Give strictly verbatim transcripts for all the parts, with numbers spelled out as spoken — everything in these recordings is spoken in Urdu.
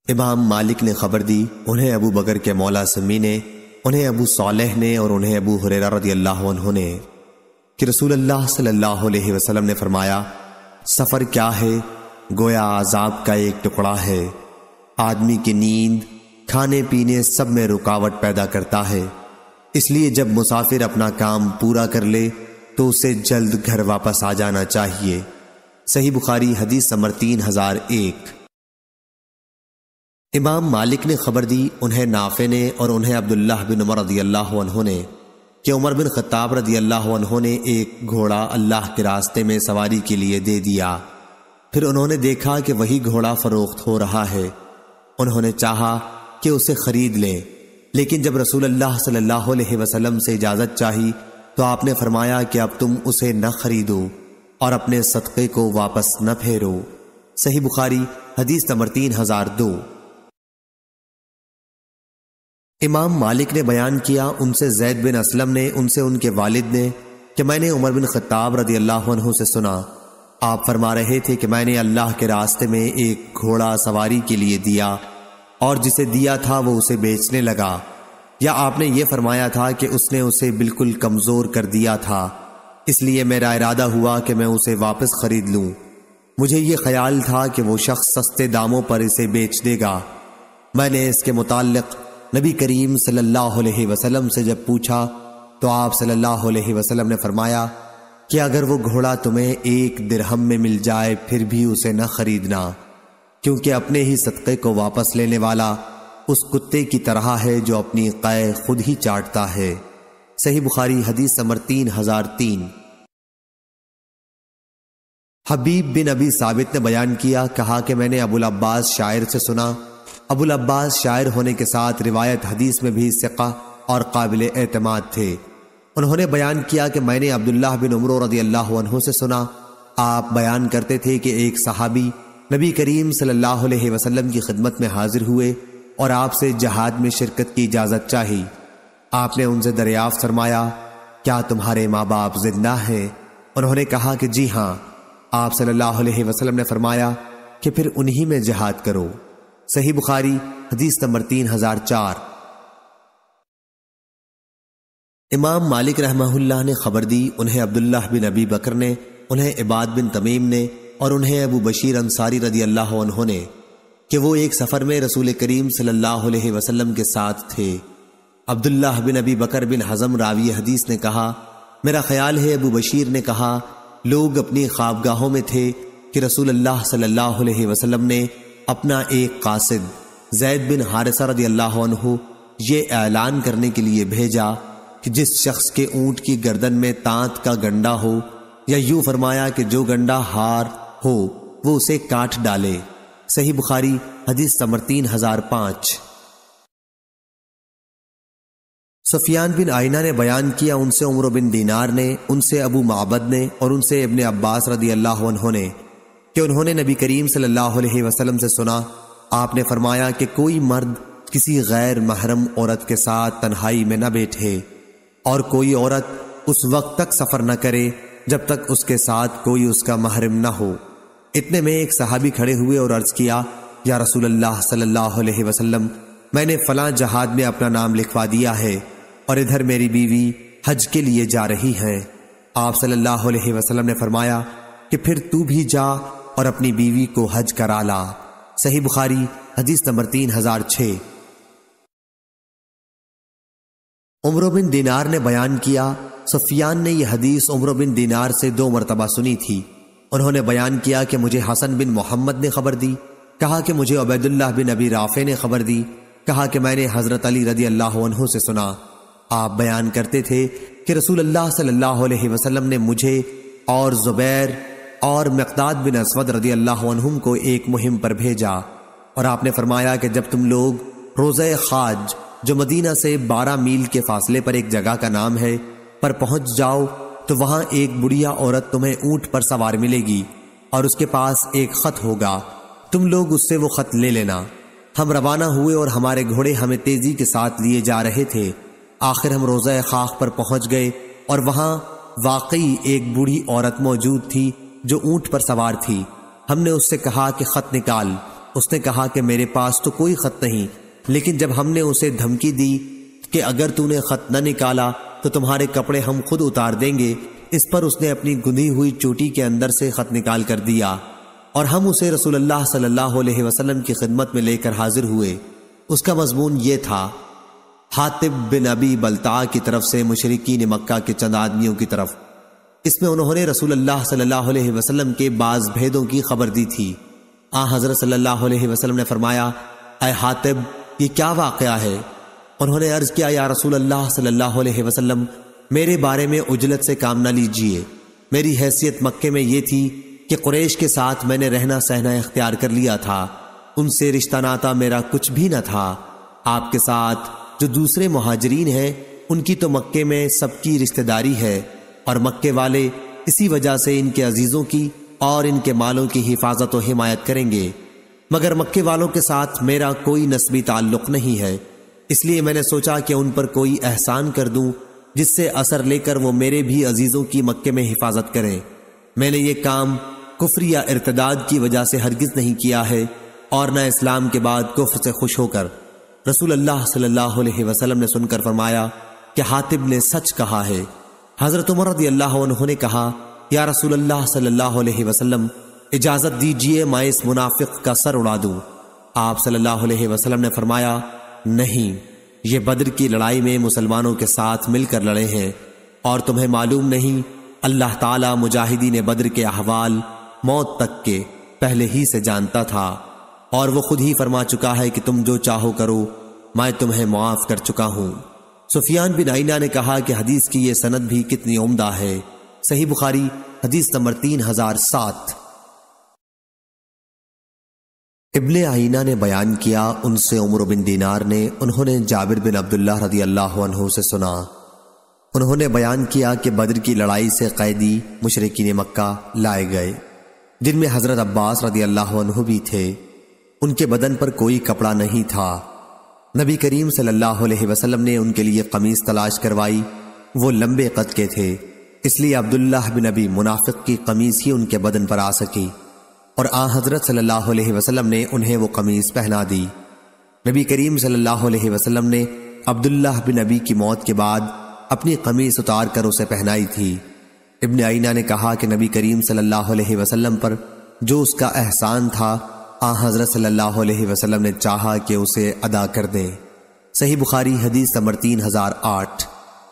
امام مالک نے خبر دی، انہیں ابو بکر کے مولا سمی نے، انہیں ابو صالح نے اور انہیں ابو ہریرہ رضی اللہ عنہ نے کہ رسول اللہ صلی اللہ علیہ وسلم نے فرمایا، سفر کیا ہے؟ گویا عذاب کا ایک ٹکڑا ہے۔ آدمی کی نیند، کھانے پینے سب میں رکاوٹ پیدا کرتا ہے، اس لیے جب مسافر اپنا کام پورا کر لے تو اسے جلد گھر واپس آ جانا چاہیے۔ صحیح بخاری حدیث نمبر تین ہزار ایک۔ امام مالک نے خبر دی، انہیں نافع نے اور انہیں عبداللہ بن عمر رضی اللہ عنہ نے کہ عمر بن خطاب رضی اللہ عنہ نے ایک گھوڑا اللہ کے راستے میں سواری کے لیے دے دیا۔ پھر انہوں نے دیکھا کہ وہی گھوڑا فروخت ہو رہا ہے۔ انہوں نے چاہا کہ اسے خرید لیں، لیکن جب رسول اللہ صلی اللہ علیہ وسلم سے اجازت چاہی تو آپ نے فرمایا کہ اب تم اسے نہ خریدو اور اپنے صدقے کو واپس نہ پھیرو۔ صحیح بخاری حدیث نمبر تین ہزار دو۔ امام مالک نے بیان کیا، ان سے زید بن اسلم نے، ان سے ان کے والد نے کہ میں نے عمر بن خطاب رضی اللہ عنہ سے سنا، آپ فرما رہے تھے کہ میں نے اللہ کے راستے میں ایک گھوڑا سواری کے لیے دیا اور جسے دیا تھا وہ اسے بیچنے لگا، یا آپ نے یہ فرمایا تھا کہ اس نے اسے بالکل کمزور کر دیا تھا، اس لیے میرا ارادہ ہوا کہ میں اسے واپس خرید لوں۔ مجھے یہ خیال تھا کہ وہ شخص سستے داموں پر اسے بیچ دے گا۔ میں نے اس کے متعلق نبی کریم صلی اللہ علیہ وسلم سے جب پوچھا تو آپ صلی اللہ علیہ وسلم نے فرمایا کہ اگر وہ گھوڑا تمہیں ایک درہم میں مل جائے پھر بھی اسے نہ خریدنا، کیونکہ اپنے ہی صدقے کو واپس لینے والا اس کتے کی طرح ہے جو اپنی قے خود ہی چاٹتا ہے۔ صحیح بخاری حدیث نمبر تین ہزار تین۔ حبیب بن ابی ثابت نے بیان کیا، کہا کہ میں نے ابو العباس شاعر سے سنا۔ ابو العباس شاعر ہونے کے ساتھ روایت حدیث میں بھی ثقہ اور قابل اعتماد تھے۔ انہوں نے بیان کیا کہ میں نے عبداللہ بن عمر رضی اللہ عنہ سے سنا، آپ بیان کرتے تھے کہ ایک صحابی نبی کریم صلی اللہ علیہ وسلم کی خدمت میں حاضر ہوئے اور آپ سے جہاد میں شرکت کی اجازت چاہی۔ آپ نے ان سے دریافت فرمایا، کیا تمہارے ماں باپ زندہ ہیں؟ انہوں نے کہا کہ جی ہاں۔ آپ صلی اللہ علیہ وسلم نے فرمایا کہ پھر انہی میں جہاد کرو۔ صحیح بخاری حدیث نمبر تین ہزار چار۔ امام مالک رحمہ اللہ نے خبر دی، انہیں عبداللہ بن ابی بکر نے، انہیں عباد بن تمیم نے اور انہیں ابو بشیر انصاری رضی اللہ عنہ نے کہ وہ ایک سفر میں رسول کریم صلی اللہ علیہ وسلم کے ساتھ تھے۔ عبداللہ بن ابی بکر بن حزم راوی حدیث نے کہا، میرا خیال ہے ابو بشیر نے کہا، لوگ اپنی خوابگاہوں میں تھے کہ رسول اللہ صلی اللہ علیہ وسلم نے اپنا ایک قاصد زید بن حارثہ رضی اللہ عنہ یہ اعلان کرنے کے لیے بھیجا کہ جس شخص کے اونٹ کی گردن میں تانت کا گنڈا ہو، یا یوں فرمایا کہ جو گنڈا ہار ہو وہ اسے کاٹ ڈالے۔ صحیح بخاری حدیث نمبر تین ہزار پانچ۔ سفیان بن آئینہ نے بیان کیا، ان سے عمر بن دینار نے، ان سے ابو معبد نے اور ان سے ابن عباس رضی اللہ عنہ نے کہ انہوں نے نبی کریم صلی اللہ علیہ وسلم سے سنا، آپ نے فرمایا کہ کوئی مرد کسی غیر محرم عورت کے ساتھ تنہائی میں نہ بیٹھے اور کوئی عورت اس وقت تک سفر نہ کرے جب تک اس کے ساتھ کوئی اس کا محرم نہ ہو۔ اتنے میں ایک صحابی کھڑے ہوئے اور عرض کیا، یا رسول اللہ صلی اللہ علیہ وسلم، میں نے فلاں جہاد میں اپنا نام لکھوا دیا ہے اور ادھر میری بیوی حج کے لیے جا رہی ہے۔ آپ صلی اللہ علیہ وسلم نے فرمایا کہ پھر تو بھی جا اور اپنی بیوی کو حج کرا لا۔ صحیح بخاری حدیث نمبر تین ہزار چھ۔ عمر بن دینار نے بیان کیا، سفیان نے یہ حدیث عمر بن دینار سے دو مرتبہ سنی تھی۔ انہوں نے بیان کیا کہ مجھے حسن بن محمد نے خبر دی، کہا کہ مجھے عبید اللہ بن ابی رافع نے خبر دی، کہا کہ میں نے حضرت علی رضی اللہ عنہ سے سنا، آپ بیان کرتے تھے کہ رسول اللہ صلی اللہ علیہ وسلم نے مجھے اور زبیر اور مقداد بن اسود رضی اللہ عنہم کو ایک مہم پر بھیجا، اور آپ نے فرمایا کہ جب تم لوگ روضہ خاج جو مدینہ سے بارہ میل کے فاصلے پر ایک جگہ کا نام ہے پر پہنچ جاؤ تو وہاں ایک بڑھیا عورت تمہیں اونٹ پر سوار ملے گی اور اس کے پاس ایک خط ہوگا، تم لوگ اس سے وہ خط لے لینا۔ ہم روانہ ہوئے اور ہمارے گھوڑے ہمیں تیزی کے ساتھ لیے جا رہے تھے۔ آخر ہم روضہ خاک پر پہنچ گئے اور وہاں واقعی ایک بوڑھی عورت موجود تھی جو اونٹ پر سوار تھی۔ ہم نے اس سے کہا کہ خط نکال، اس نے کہا کہ میرے پاس تو کوئی خط نہیں، لیکن جب ہم نے اسے دھمکی دی کہ اگر تو نے خط نہ نکالا تو تمہارے کپڑے ہم خود اتار دیں گے، اس پر اس نے اپنی گندھی ہوئی چوٹی کے اندر سے خط نکال کر دیا اور ہم اسے رسول اللہ صلی اللہ علیہ وسلم کی خدمت میں لے کر حاضر ہوئے۔ اس کا مضمون یہ تھا: حاطب بن ابی بلتع کی طرف سے مشرکین مکہ کے چند آدمیوں کی طرف۔ اس میں انہوں نے رسول اللہ صلی اللہ علیہ وسلم کے بعض بھیدوں کی خبر دی تھی۔ آن حضرت صلی اللہ علیہ وسلم نے فرمایا: اے حاطب، یہ کیا واقعہ ہے؟ انہوں نے عرض کیا: یا رسول اللہ صلی اللہ علیہ وسلم، میرے بارے میں عجلت سے کام نہ لیجئے۔ میری حیثیت مکے میں یہ تھی کہ قریش کے ساتھ میں نے رہنا سہنا اختیار کر لیا تھا، ان سے رشتہ ناتا میرا کچھ بھی نہ تھا۔ آپ کے ساتھ جو دوسرے مہاجرین ہیں ان کی تو مکے میں سب کی رشتہ داری ہے، اور مکے والے اسی وجہ سے ان کے عزیزوں کی اور ان کے مالوں کی حفاظت و حمایت کریں گے، مگر مکے والوں کے ساتھ میرا کوئی نسبی تعلق نہیں ہے، اس لیے میں نے سوچا کہ ان پر کوئی احسان کر دوں جس سے اثر لے کر وہ میرے بھی عزیزوں کی مکے میں حفاظت کریں۔ میں نے یہ کام کفر یا ارتداد کی وجہ سے ہرگز نہیں کیا ہے، اور نہ اسلام کے بعد کفر سے خوش ہو کر۔ رسول اللہ صلی اللہ علیہ وسلم نے سن کر فرمایا کہ حاطب نے سچ کہا ہے۔ حضرت عمر رضی اللہ عنہ نے کہا: یا رسول اللہ صلی اللہ علیہ وسلم، اجازت دیجئے میں اس منافق کا سر اڑا دوں۔ آپ صلی اللہ علیہ وسلم نے فرمایا: نہیں، یہ بدر کی لڑائی میں مسلمانوں کے ساتھ مل کر لڑے ہیں، اور تمہیں معلوم نہیں اللہ تعالی مجاہدین بدر کے احوال موت تک کے پہلے ہی سے جانتا تھا، اور وہ خود ہی فرما چکا ہے کہ تم جو چاہو کرو، میں تمہیں معاف کر چکا ہوں۔ سفیان بن عینہ نے کہا کہ حدیث کی یہ سند بھی کتنی عمدہ ہے۔ صحیح بخاری حدیث نمبر تین ہزار سات۔ ابن عینہ نے بیان کیا، ان سے عمر بن دینار نے، انہوں نے جابر بن عبداللہ رضی اللہ عنہ سے سنا، انہوں نے بیان کیا کہ بدر کی لڑائی سے قیدی مشرکین مکہ لائے گئے، جن میں حضرت عباس رضی اللہ عنہ بھی تھے۔ ان کے بدن پر کوئی کپڑا نہیں تھا۔ نبی کریم صلی اللہ علیہ وسلم نے ان کے لیے قمیص تلاش کروائی، وہ لمبے قد کے تھے، اس لیے عبداللہ بن ابی منافق کی قمیص ہی ان کے بدن پر آ سکی، اور آن حضرت صلی اللہ علیہ وسلم نے انہیں وہ قمیص پہنا دی۔ نبی کریم صلی اللہ علیہ وسلم نے عبداللہ بن ابی کی موت کے بعد اپنی قمیص اتار کر اسے پہنائی تھی۔ ابن عینہ نے کہا کہ نبی کریم صلی اللہ علیہ وسلم پر جو اس کا احسان تھا، آن حضرت صلی اللہ علیہ وسلم نے چاہا کہ اسے ادا کر دیں۔ صحیح بخاری حدیث نمبر تین ہزار آٹھ۔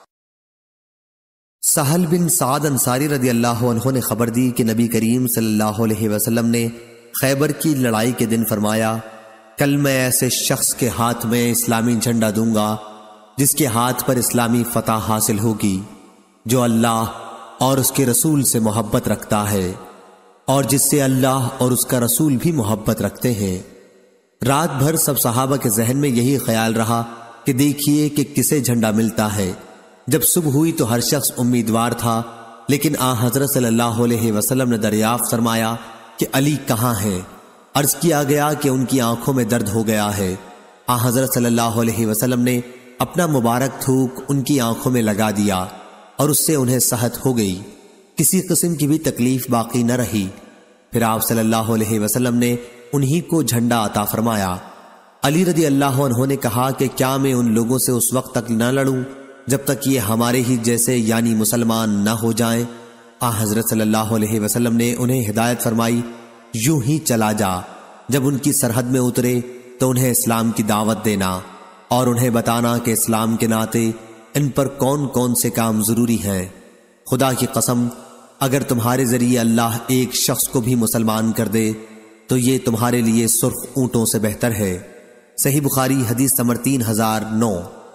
سہل بن سعد انصاری رضی اللہ عنہ نے خبر دی کہ نبی کریم صلی اللہ علیہ وسلم نے خیبر کی لڑائی کے دن فرمایا: کل میں ایسے شخص کے ہاتھ میں اسلامی جھنڈا دوں گا جس کے ہاتھ پر اسلامی فتح حاصل ہوگی، جو اللہ اور اس کے رسول سے محبت رکھتا ہے، اور جس سے اللہ اور اس کا رسول بھی محبت رکھتے ہیں۔ رات بھر سب صحابہ کے ذہن میں یہی خیال رہا کہ دیکھیے کہ کسے جھنڈا ملتا ہے۔ جب صبح ہوئی تو ہر شخص امیدوار تھا، لیکن آن حضرت صلی اللہ علیہ وسلم نے دریافت فرمایا کہ علی کہاں ہیں؟ عرض کیا گیا کہ ان کی آنکھوں میں درد ہو گیا ہے۔ آن حضرت صلی اللہ علیہ وسلم نے اپنا مبارک تھوک ان کی آنکھوں میں لگا دیا، اور اس سے انہیں صحت ہو گئی، کسی قسم کی بھی تکلیف باقی نہ رہی۔ پھر آپ صلی اللہ علیہ وسلم نے انہی کو جھنڈا عطا فرمایا۔ علی رضی اللہ عنہ نے کہا کہ کیا میں ان لوگوں سے اس وقت تک نہ لڑوں جب تک یہ ہمارے ہی جیسے یعنی مسلمان نہ ہو جائیں؟ آن حضرت صلی اللہ علیہ وسلم نے انہیں ہدایت فرمائی: یوں ہی چلا جا، جب ان کی سرحد میں اترے تو انہیں اسلام کی دعوت دینا، اور انہیں بتانا کہ اسلام کے ناطے ان پر کون کون سے کام ضروری ہیں۔ خدا کی قسم، اگر تمہارے ذریعے اللہ ایک شخص کو بھی مسلمان کر دے تو یہ تمہارے لیے سرخ اونٹوں سے بہتر ہے۔ صحیح بخاری حدیث نمبر تین ہزار نو۔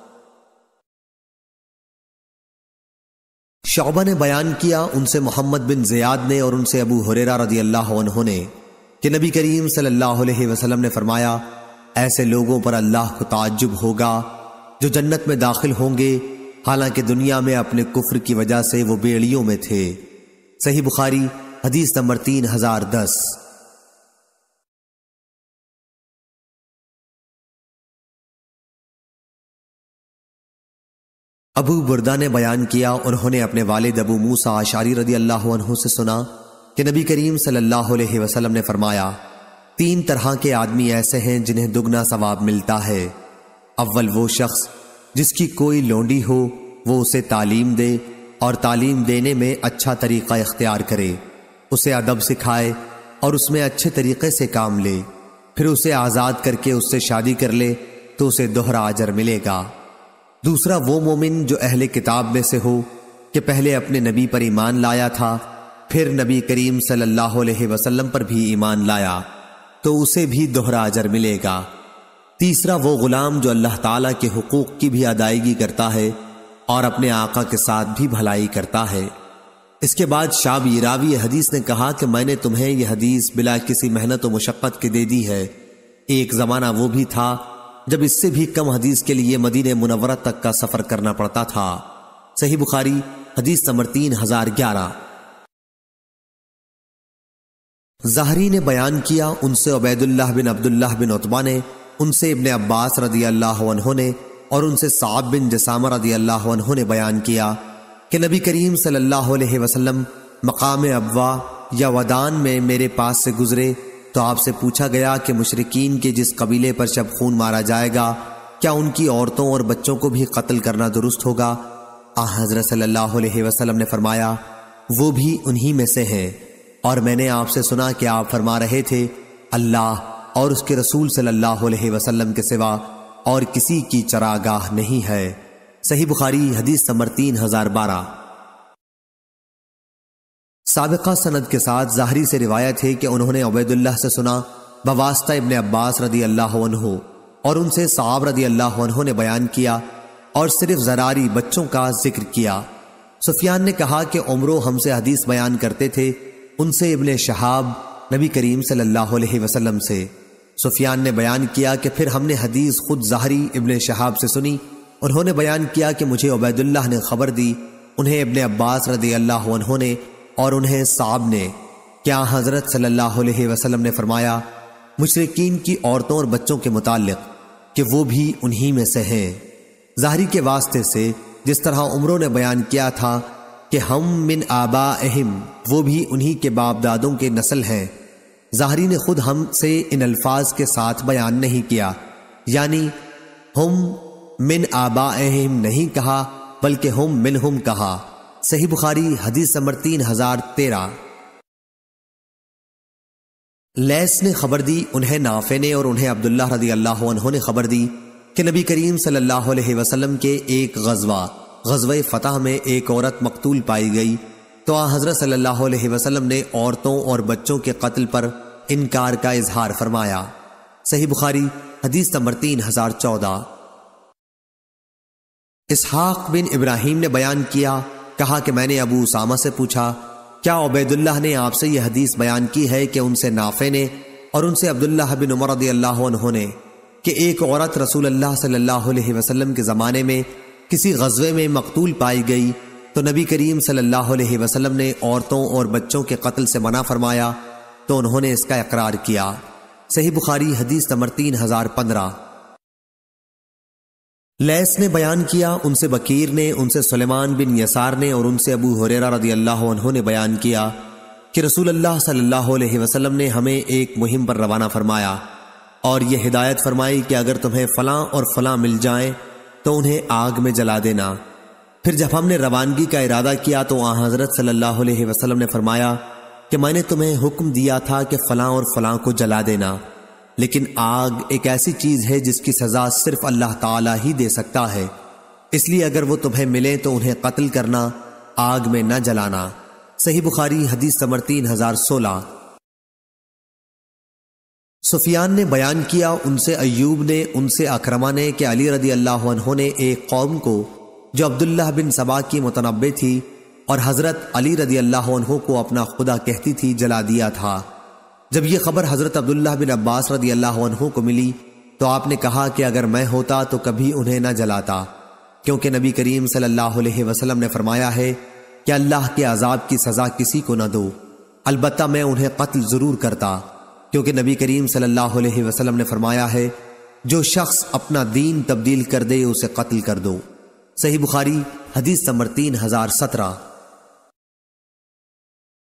شعبہ نے بیان کیا، ان سے محمد بن زیاد نے اور ان سے ابو ہریرہ رضی اللہ عنہ نے کہ نبی کریم صلی اللہ علیہ وسلم نے فرمایا: ایسے لوگوں پر اللہ کو تعجب ہوگا جو جنت میں داخل ہوں گے حالانکہ دنیا میں اپنے کفر کی وجہ سے وہ بیڑیوں میں تھے۔ صحیح بخاری حدیث نمبر تین ہزار دس۔ ابو بردہ نے بیان کیا، انہوں نے اپنے والد ابو موسیٰ اشعری رضی اللہ عنہ سے سنا کہ نبی کریم صلی اللہ علیہ وسلم نے فرمایا: تین طرح کے آدمی ایسے ہیں جنہیں دگنا ثواب ملتا ہے۔ اول وہ شخص جس کی کوئی لونڈی ہو، وہ اسے تعلیم دے اور تعلیم دینے میں اچھا طریقہ اختیار کرے، اسے ادب سکھائے اور اس میں اچھے طریقے سے کام لے، پھر اسے آزاد کر کے اس سے شادی کر لے تو اسے دوہرا اجر ملے گا۔ دوسرا وہ مومن جو اہل کتاب میں سے ہو کہ پہلے اپنے نبی پر ایمان لایا تھا، پھر نبی کریم صلی اللہ علیہ وسلم پر بھی ایمان لایا تو اسے بھی دوہرا اجر ملے گا۔ تیسرا وہ غلام جو اللہ تعالیٰ کے حقوق کی بھی ادائیگی کرتا ہے اور اپنے آقا کے ساتھ بھی بھلائی کرتا ہے۔ اس کے بعد شعبی راوی حدیث نے کہا کہ میں نے تمہیں یہ حدیث بلا کسی محنت و مشقت کے دے دی ہے۔ ایک زمانہ وہ بھی تھا جب اس سے بھی کم حدیث کے لیے مدینہ منورہ تک کا سفر کرنا پڑتا تھا۔ صحیح بخاری حدیث نمبر تین ہزار گیارہ۔ زہری نے بیان کیا، ان سے عبید اللہ بن عبداللہ بن عتبہ نے، ان سے ابن عباس رضی اللہ عنہ نے اور ان سے صعب بن جسامہ رضی اللہ عنہ نے بیان کیا کہ نبی کریم صلی اللہ علیہ وسلم مقام ابوا یا ودان میں میرے پاس سے گزرے تو آپ سے پوچھا گیا کہ مشرکین کے جس قبیلے پر جب خون مارا جائے گا کیا ان کی عورتوں اور بچوں کو بھی قتل کرنا درست ہوگا؟ آن حضرت صلی اللہ علیہ وسلم نے فرمایا وہ بھی انہی میں سے ہیں، اور میں نے آپ سے سنا کہ آپ فرما رہے تھے اللہ اور اس کے رسول صلی اللہ علیہ وسلم کے سوا اور کسی کی چراگاہ نہیں ہے۔ صحیح بخاری حدیث نمبر تین ہزار بارہ۔ سابقہ سند کے ساتھ ظاہری سے روایت ہے کہ انہوں نے عبید اللہ سے سنا بواسطہ ابن عباس رضی اللہ عنہ، اور ان سے صعب رضی اللہ عنہ نے بیان کیا اور صرف زراری بچوں کا ذکر کیا۔ سفیان نے کہا کہ عمرو ہم سے حدیث بیان کرتے تھے، ان سے ابن شہاب نبی کریم صلی اللہ علیہ وسلم سے۔ سفیان نے بیان کیا کہ پھر ہم نے حدیث خود ظاہری ابن شہاب سے سنی، انہوں نے بیان کیا کہ مجھے عبید اللہ نے خبر دی، انہیں ابن عباس رضی اللہ عنہ نے اور انہیں صعب نے، کیا حضرت صلی اللہ علیہ وسلم نے فرمایا مشرکین کی عورتوں اور بچوں کے متعلق کہ وہ بھی انہی میں سے ہیں۔ ظاہری کے واسطے سے جس طرح عمروں نے بیان کیا تھا کہ ہم من آبائہم، وہ بھی انہی کے باپ دادوں کے نسل ہیں، ظاہری نے خود ہم سے ان الفاظ کے ساتھ بیان نہیں کیا، یعنی ہم من آبائہم نہیں کہا بلکہ ہم منہم کہا۔ صحیح بخاری حدیث نمبر تین ہزار تیرہ۔ لیس نے خبر دی، انہیں نافع نے اور انہیں عبداللہ رضی اللہ عنہ نے خبر دی کہ نبی کریم صلی اللہ علیہ وسلم کے ایک غزوہ غزوہ فتح میں ایک عورت مقتول پائی گئی تو آن حضرت صلی اللہ علیہ وسلم نے عورتوں اور بچوں کے قتل پر انکار کا اظہار فرمایا۔ صحیح بخاری حدیث نمبر تین ہزار چودہ۔ اسحاق بن ابراہیم نے بیان کیا، کہا کہ میں نے ابو اسامہ سے پوچھا کیا عبید اللہ نے آپ سے یہ حدیث بیان کی ہے کہ ان سے نافع نے اور ان سے عبداللہ بن عمر رضی اللہ عنہ نے کہ ایک عورت رسول اللہ صلی اللہ علیہ وسلم کے زمانے میں کسی غزوے میں مقتول پائی گئی تو نبی کریم صلی اللہ علیہ وسلم نے عورتوں اور بچوں کے قتل سے منع فرمایا تو انہوں نے اس کا اقرار کیا۔ صحیح بخاری حدیث نمبر تین ہزار پندرہ۔ لیس نے بیان کیا، ان سے بکیر نے، ان سے سلیمان بن یسار نے اور ان سے ابو ہریرہ رضی اللہ عنہ نے بیان کیا کہ رسول اللہ صلی اللہ علیہ وسلم نے ہمیں ایک مہم پر روانہ فرمایا اور یہ ہدایت فرمائی کہ اگر تمہیں فلاں اور فلاں مل جائیں تو انہیں آگ میں جلا دینا۔ پھر جب ہم نے روانگی کا ارادہ کیا تو آن حضرت صلی اللہ علیہ وسلم نے فرمایا کہ میں نے تمہیں حکم دیا تھا کہ فلاں اور فلاں کو جلا دینا، لیکن آگ ایک ایسی چیز ہے جس کی سزا صرف اللہ تعالیٰ ہی دے سکتا ہے، اس لیے اگر وہ تمہیں ملیں تو انہیں قتل کرنا، آگ میں نہ جلانا۔ صحیح بخاری حدیث نمبر تین ہزار سولہ۔ سفیان نے بیان کیا، ان سے ایوب نے، ان سے اکرمہ نے کہ علی رضی اللہ عنہ نے ایک قوم کو جو عبداللہ بن سبا کی متنبع تھی اور حضرت علی رضی اللہ عنہ کو اپنا خدا کہتی تھی جلا دیا تھا۔ جب یہ خبر حضرت عبداللہ بن عباس رضی اللہ عنہ کو ملی تو آپ نے کہا کہ اگر میں ہوتا تو کبھی انہیں نہ جلاتا، کیونکہ نبی کریم صلی اللہ علیہ وسلم نے فرمایا ہے کہ اللہ کے عذاب کی سزا کسی کو نہ دو، البتہ میں انہیں قتل ضرور کرتا، کیونکہ نبی کریم صلی اللہ علیہ وسلم نے فرمایا ہے جو شخص اپنا دین تبدیل کر دے اسے قتل کر دو۔ صحیح بخاری حدیث نمبر تین ہزار سترہ۔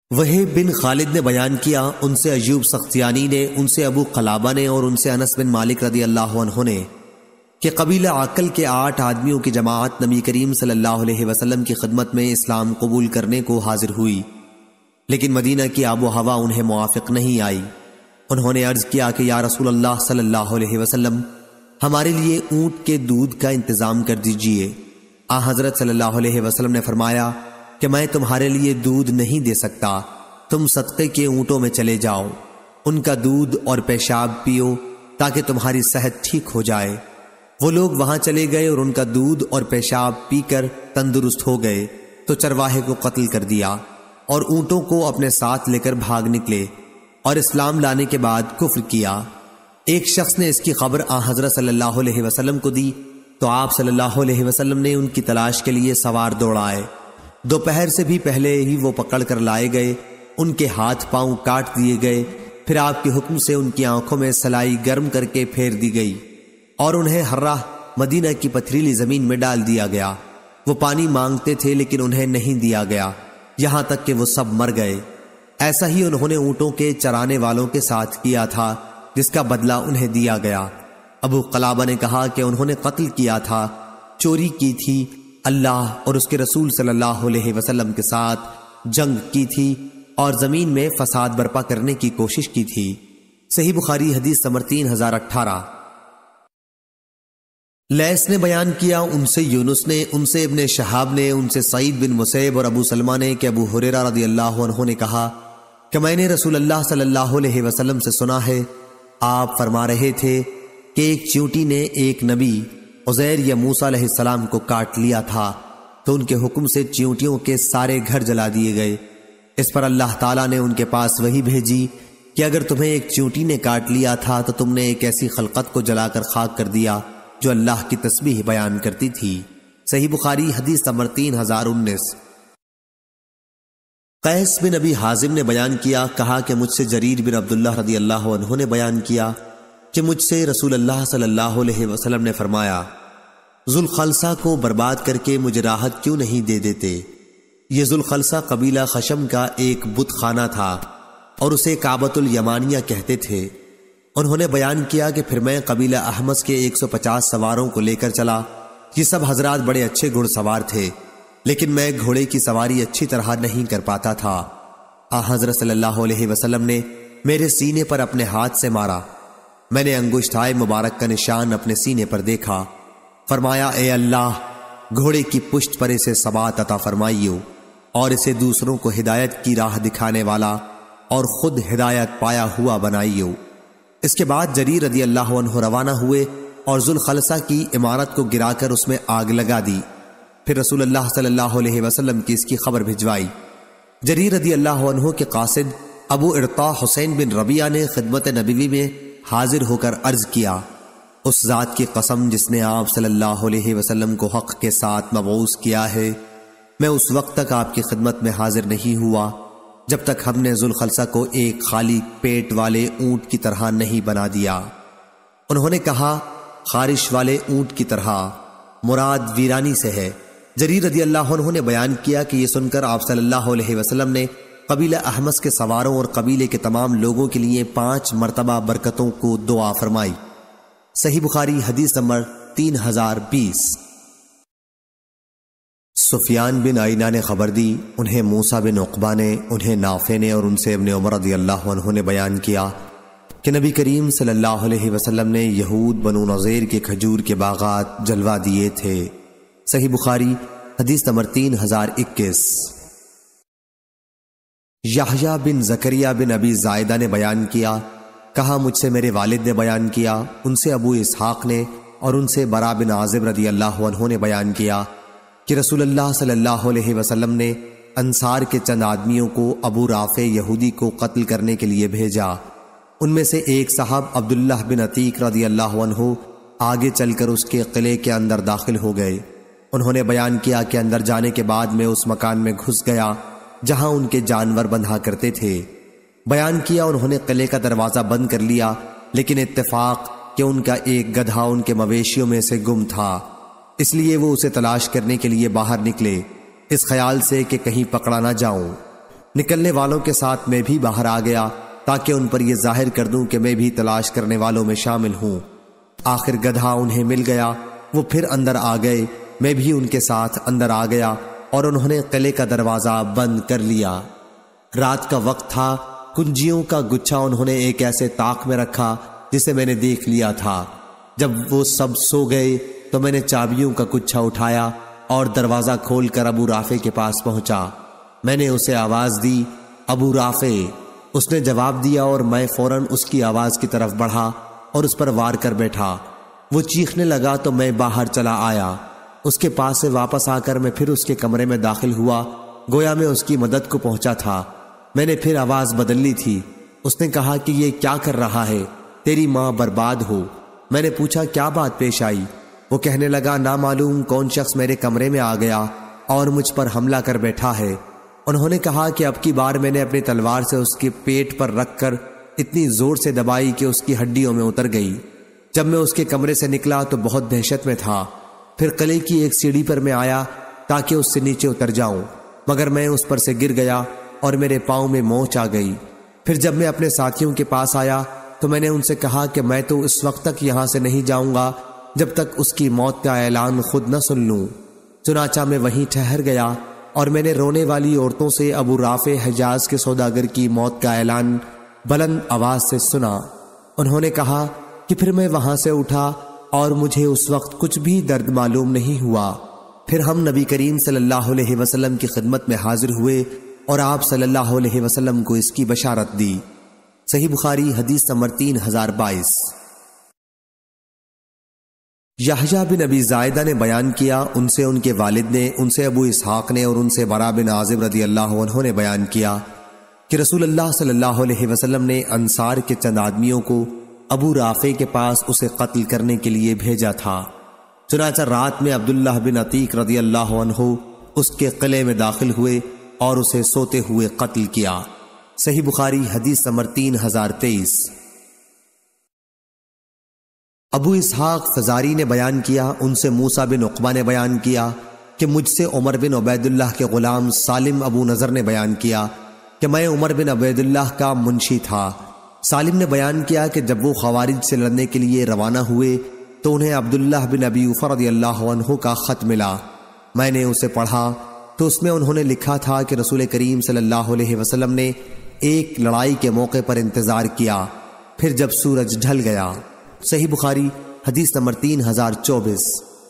وہیب بن خالد نے بیان کیا، ان سے ایوب سختیانی نے، ان سے ابو قلابہ نے اور ان سے انس بن مالک رضی اللہ عنہ نے کہ قبیلہ عقل کے آٹھ آدمیوں کی جماعت نبی کریم صلی اللہ علیہ وسلم کی خدمت میں اسلام قبول کرنے کو حاضر ہوئی، لیکن مدینہ کی آب و ہوا انہیں موافق نہیں آئی۔ انہوں نے عرض کیا کہ یا رسول اللہ صلی اللہ علیہ وسلم، ہمارے لیے اونٹ کے دودھ کا انتظام کر دیجئے۔ آن حضرت صلی اللہ علیہ وسلم نے فرمایا کہ میں تمہارے لیے دودھ نہیں دے سکتا، تم صدقے کے اونٹوں میں چلے جاؤ، ان کا دودھ اور پیشاب پیو تاکہ تمہاری صحت ٹھیک ہو جائے۔ وہ لوگ وہاں چلے گئے اور ان کا دودھ اور پیشاب پی کر تندرست ہو گئے تو چرواہے کو قتل کر دیا اور اونٹوں کو اپنے ساتھ لے کر بھاگ نکلے اور اسلام لانے کے بعد کفر کیا۔ ایک شخص نے اس کی خبر آن حضرت صلی اللہ علیہ وسلم کو دی تو آپ صلی اللہ علیہ وسلم نے ان کی تلاش کے لیے سوار دوڑائے۔ دوپہر سے بھی پہلے ہی وہ پکڑ کر لائے گئے، ان کے ہاتھ پاؤں کاٹ دیے گئے، پھر آپ کے حکم سے ان کی آنکھوں میں سلائی گرم کر کے پھیر دی گئی اور انہیں ہرراہ مدینہ کی پتھریلی زمین میں ڈال دیا گیا۔ وہ پانی مانگتے تھے لیکن انہیں نہیں دیا گیا، یہاں تک کہ وہ سب مر گئے۔ ایسا ہی انہوں نے اونٹوں کے چرانے والوں کے ساتھ کیا تھا جس کا بدلہ انہیں دیا گیا۔ ابو قلابہ نے کہا کہ انہوں نے قتل کیا تھا، چوری کی تھی، اللہ اور اس کے رسول صلی اللہ علیہ وسلم کے ساتھ جنگ کی تھی اور زمین میں فساد برپا کرنے کی کوشش کی تھی۔ صحیح بخاری حدیث نمبر تین ہزار اٹھارہ۔ لیث نے بیان کیا، ان سے یونس نے، ان سے ابن شہاب نے، ان سے سعید بن مسیب اور ابو سلمہ نے کہ ابو ہریرہ رضی اللہ عنہ نے کہا کہ میں نے رسول اللہ صلی اللہ علیہ وسلم سے سنا ہے، آپ فرما رہے تھے کہ ایک چیونٹی نے ایک نبی عزیر یا موسیٰ علیہ السلام کو کاٹ لیا تھا تو ان کے حکم سے چیونٹیوں کے سارے گھر جلا دیے گئے۔ اس پر اللہ تعالیٰ نے ان کے پاس وحی بھیجی کہ اگر تمہیں ایک چیونٹی نے کاٹ لیا تھا تو تم نے ایک ایسی خلقت کو جلا کر خاک کر دیا جو اللہ کی تسبیح بیان کرتی تھی۔ صحیح بخاری حدیث نمبر تین ہزار انیس۔ قیس بن ابی حازم نے بیان کیا، کہا کہ مجھ سے جریر بن عبداللہ رضی اللہ عنہ نے بیان کیا کہ مجھ سے رسول اللہ صلی اللہ علیہ وسلم نے فرمایا، ذوالخلصہ کو برباد کر کے مجھے راحت کیوں نہیں دے دیتے؟ یہ ذوالخلصہ قبیلہ خشم کا ایک بت خانہ تھا اور اسے کعبۃ الیمانیہ کہتے تھے۔ انہوں نے بیان کیا کہ پھر میں قبیلہ احمس کے ایک سو پچاس سواروں کو لے کر چلا۔ یہ سب حضرات بڑے اچھے گھڑ سوار تھے، لیکن میں گھوڑے کی سواری اچھی طرح نہیں کر پاتا تھا۔ آ حضرت صلی اللہ علیہ وسلم نے میرے سینے پر اپنے ہاتھ سے مارا، میں نے انگشتائے مبارک کا نشان اپنے سینے پر دیکھا۔ فرمایا، اے اللہ، گھوڑے کی پشت پر اسے ثبات عطا فرمائیو اور اسے دوسروں کو ہدایت کی راہ دکھانے والا اور خود ہدایت پایا ہوا بنائیو۔ اس کے بعد جریر رضی اللہ عنہ روانہ ہوئے اور ذوالخلصہ کی عمارت کو گرا کر اس میں آگ لگا دی۔ پھر رسول اللہ صلی اللہ علیہ وسلم کی اس کی خبر بھجوائی۔ جریر رضی اللہ عنہ کے قاصد ابو ارطاء حسین بن ربیعہ نے خدمت نبوی میں حاضر ہو کر عرض کیا، اس ذات کی قسم جس نے آپ صلی اللہ علیہ وسلم کو حق کے ساتھ مبعوث کیا ہے، میں اس وقت تک آپ کی خدمت میں حاضر نہیں ہوا جب تک ہم نے ذوالخلصہ کو ایک خالی پیٹ والے اونٹ کی طرح نہیں بنا دیا۔ انہوں نے کہا، خارش والے اونٹ کی طرح مراد ویرانی سے ہے۔ جریر رضی اللہ عنہ نے بیان کیا کہ یہ سن کر آپ صلی اللہ علیہ وسلم نے قبیلہ احمس کے سواروں اور قبیلے کے تمام لوگوں کے لیے پانچ مرتبہ برکتوں کو دعا فرمائی۔ صحیح بخاری حدیث نمبر تین ہزار بیس۔ سفیان بن عینہ نے خبر دی، انہیں موسیٰ بن عقبہ نے، انہیں نافع نے اور ان سے ابن عمر رضی اللہ عنہ نے بیان کیا کہ نبی کریم صلی اللہ علیہ وسلم نے یہود بنو نظیر کے کھجور کے باغات جلوا دیے تھے۔ صحیح بخاری حدیث نمبر تین ہزار اکیس۔ یحییٰ بن زکریا بن ابی زائدہ نے بیان کیا، کہا مجھ سے میرے والد نے بیان کیا، ان سے ابو اسحاق نے اور ان سے برا بن عازب رضی اللہ عنہ نے بیان کیا کہ رسول اللہ صلی اللہ علیہ وسلم نے انصار کے چند آدمیوں کو ابو رافع یہودی کو قتل کرنے کے لیے بھیجا۔ ان میں سے ایک صاحب عبداللہ بن عتیق رضی اللہ عنہ آگے چل کر اس کے قلعے کے اندر داخل ہو گئے۔ انہوں نے بیان کیا کہ اندر جانے کے بعد میں اس مکان میں گھس گیا جہاں ان کے جانور بندھا کرتے تھے۔ بیان کیا انہوں نے قلعے کا دروازہ بند کر لیا، لیکن اتفاق کہ ان کا ایک گدھا ان کے مویشیوں میں سے گم تھا، اس لیے وہ اسے تلاش کرنے کے لیے باہر نکلے، اس خیال سے کہ کہیں پکڑا نہ جاؤں۔ نکلنے والوں کے ساتھ میں بھی باہر آ گیا تاکہ ان پر یہ ظاہر کر دوں کہ میں بھی تلاش کرنے والوں میں شامل ہوں۔ آخر گدھا انہیں مل گیا، وہ پھر اندر آ گئے، میں بھی ان کے ساتھ اندر آ گیا اور انہوں نے قلعے کا دروازہ بند کر لیا۔ رات کا وقت تھا، کنجیوں کا گچھا انہوں نے ایک ایسے طاق میں رکھا جسے میں نے دیکھ لیا تھا۔ جب وہ سب سو گئے تو میں نے چابیوں کا گچھا اٹھایا اور دروازہ کھول کر ابو رافع کے پاس پہنچا۔ میں نے اسے آواز دی، ابو رافع۔ اس نے جواب دیا اور میں فوراً اس کی آواز کی طرف بڑھا اور اس پر وار کر بیٹھا۔ وہ چیخنے لگا تو میں باہر چلا آیا۔ اس کے پاس سے واپس آ کر میں پھر اس کے کمرے میں داخل ہوا، گویا میں اس کی مدد کو پہنچا تھا۔ میں نے پھر آواز بدل لی تھی۔ اس نے کہا کہ یہ کیا کر رہا ہے؟ تیری ماں برباد ہو۔ میں نے پوچھا کیا بات پیش آئی؟ وہ کہنے لگا نامعلوم کون شخص میرے کمرے میں آ گیا اور مجھ پر حملہ کر بیٹھا ہے۔ انہوں نے کہا کہ اب کی بار میں نے اپنی تلوار سے اس کے پیٹ پر رکھ کر اتنی زور سے دبائی کہ اس کی ہڈیوں میں اتر گئی۔ جب میں اس کے کمرے سے نکلا تو بہت دہشت میں تھا۔ پھر قلعے کی ایک سیڑھی پر میں آیا تاکہ اس سے نیچے اتر جاؤں، مگر میں اس پر سے گر گیا اور میرے پاؤں میں موچ آ گئی۔ پھر جب میں اپنے ساتھیوں کے پاس آیا تو میں نے ان سے کہا کہ میں تو اس وقت تک یہاں سے نہیں جاؤں گا جب تک اس کی موت کا اعلان خود نہ سن لوں۔ چنانچہ میں وہیں ٹھہر گیا اور میں نے رونے والی عورتوں سے ابو رافع حجاز کے سوداگر کی موت کا اعلان بلند آواز سے سنا۔ انہوں نے کہا کہ پھر میں وہاں سے اٹھا اور مجھے اس وقت کچھ بھی درد معلوم نہیں ہوا۔ پھر ہم نبی کریم صلی اللہ علیہ وسلم کی خدمت میں حاضر ہوئے اور آپ صلی اللہ علیہ وسلم کو اس کی بشارت دی۔ صحیح بخاری حدیث نمبر تین ہزار بائیس۔ یحییٰ بن ابی زائدہ نے بیان کیا، ان سے ان کے والد نے، ان سے ابو اسحاق نے اور ان سے برا بن عازب رضی اللہ عنہ نے بیان کیا کہ رسول اللہ صلی اللہ علیہ وسلم نے انصار کے چند آدمیوں کو ابو رافع کے پاس اسے قتل کرنے کے لیے بھیجا تھا۔ چنانچہ رات میں عبداللہ بن عتیق رضی اللہ عنہ اس کے قلعے میں داخل ہوئے اور اسے سوتے ہوئے قتل کیا۔ صحیح بخاری حدیث نمبر تین ہزار تیئیس۔ ابو اسحاق فزاری نے بیان کیا، ان سے موسیٰ بن عقبہ نے بیان کیا کہ مجھ سے عمر بن عبید اللہ کے غلام سالم ابو نضر نے بیان کیا کہ میں عمر بن عبید اللہ کا منشی تھا۔ سالم نے بیان کیا کہ جب وہ خوارج سے لڑنے کے لیے روانہ ہوئے تو انہیں عبداللہ بن ابی اوفا رضی اللہ عنہ کا خط ملا۔ میں نے اسے پڑھا تو اس میں انہوں نے لکھا تھا کہ رسول کریم صلی اللہ علیہ وسلم نے ایک لڑائی کے موقع پر انتظار کیا، پھر جب سورج ڈھل گیا۔ صحیح بخاری حدیث نمبر تین ہزار چوبیس۔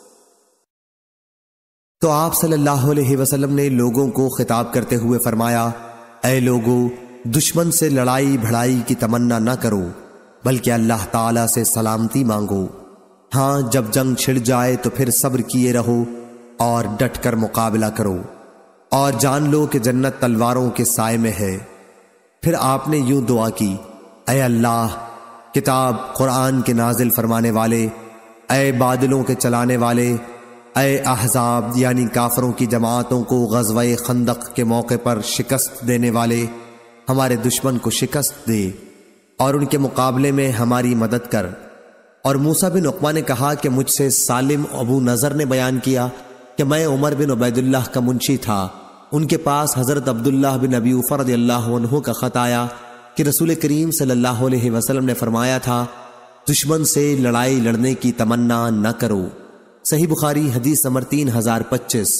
تو آپ صلی اللہ علیہ وسلم نے لوگوں کو خطاب کرتے ہوئے فرمایا، اے لوگو، دشمن سے لڑائی بھڑائی کی تمنا نہ کرو، بلکہ اللہ تعالیٰ سے سلامتی مانگو۔ ہاں، جب جنگ چھڑ جائے تو پھر صبر کیے رہو اور ڈٹ کر مقابلہ کرو، اور جان لو کہ جنت تلواروں کے سائے میں ہے۔ پھر آپ نے یوں دعا کی، اے اللہ، کتاب قرآن کے نازل فرمانے والے، اے بادلوں کے چلانے والے، اے احزاب یعنی کافروں کی جماعتوں کو غزوہ خندق کے موقع پر شکست دینے والے، ہمارے دشمن کو شکست دے اور ان کے مقابلے میں ہماری مدد کر۔ اور موسیٰ بن عقبہ نے کہا کہ مجھ سے سالم ابو نضر نے بیان کیا کہ میں عمر بن عبید اللہ کا منشی تھا۔ ان کے پاس حضرت عبداللہ بن ابی اوفا رضی اللہ عنہ کا خط آیا کہ رسول کریم صلی اللہ علیہ وسلم نے فرمایا تھا، دشمن سے لڑائی لڑنے کی تمنا نہ کرو۔ صحیح بخاری حدیث نمبر تین ہزار پچیس۔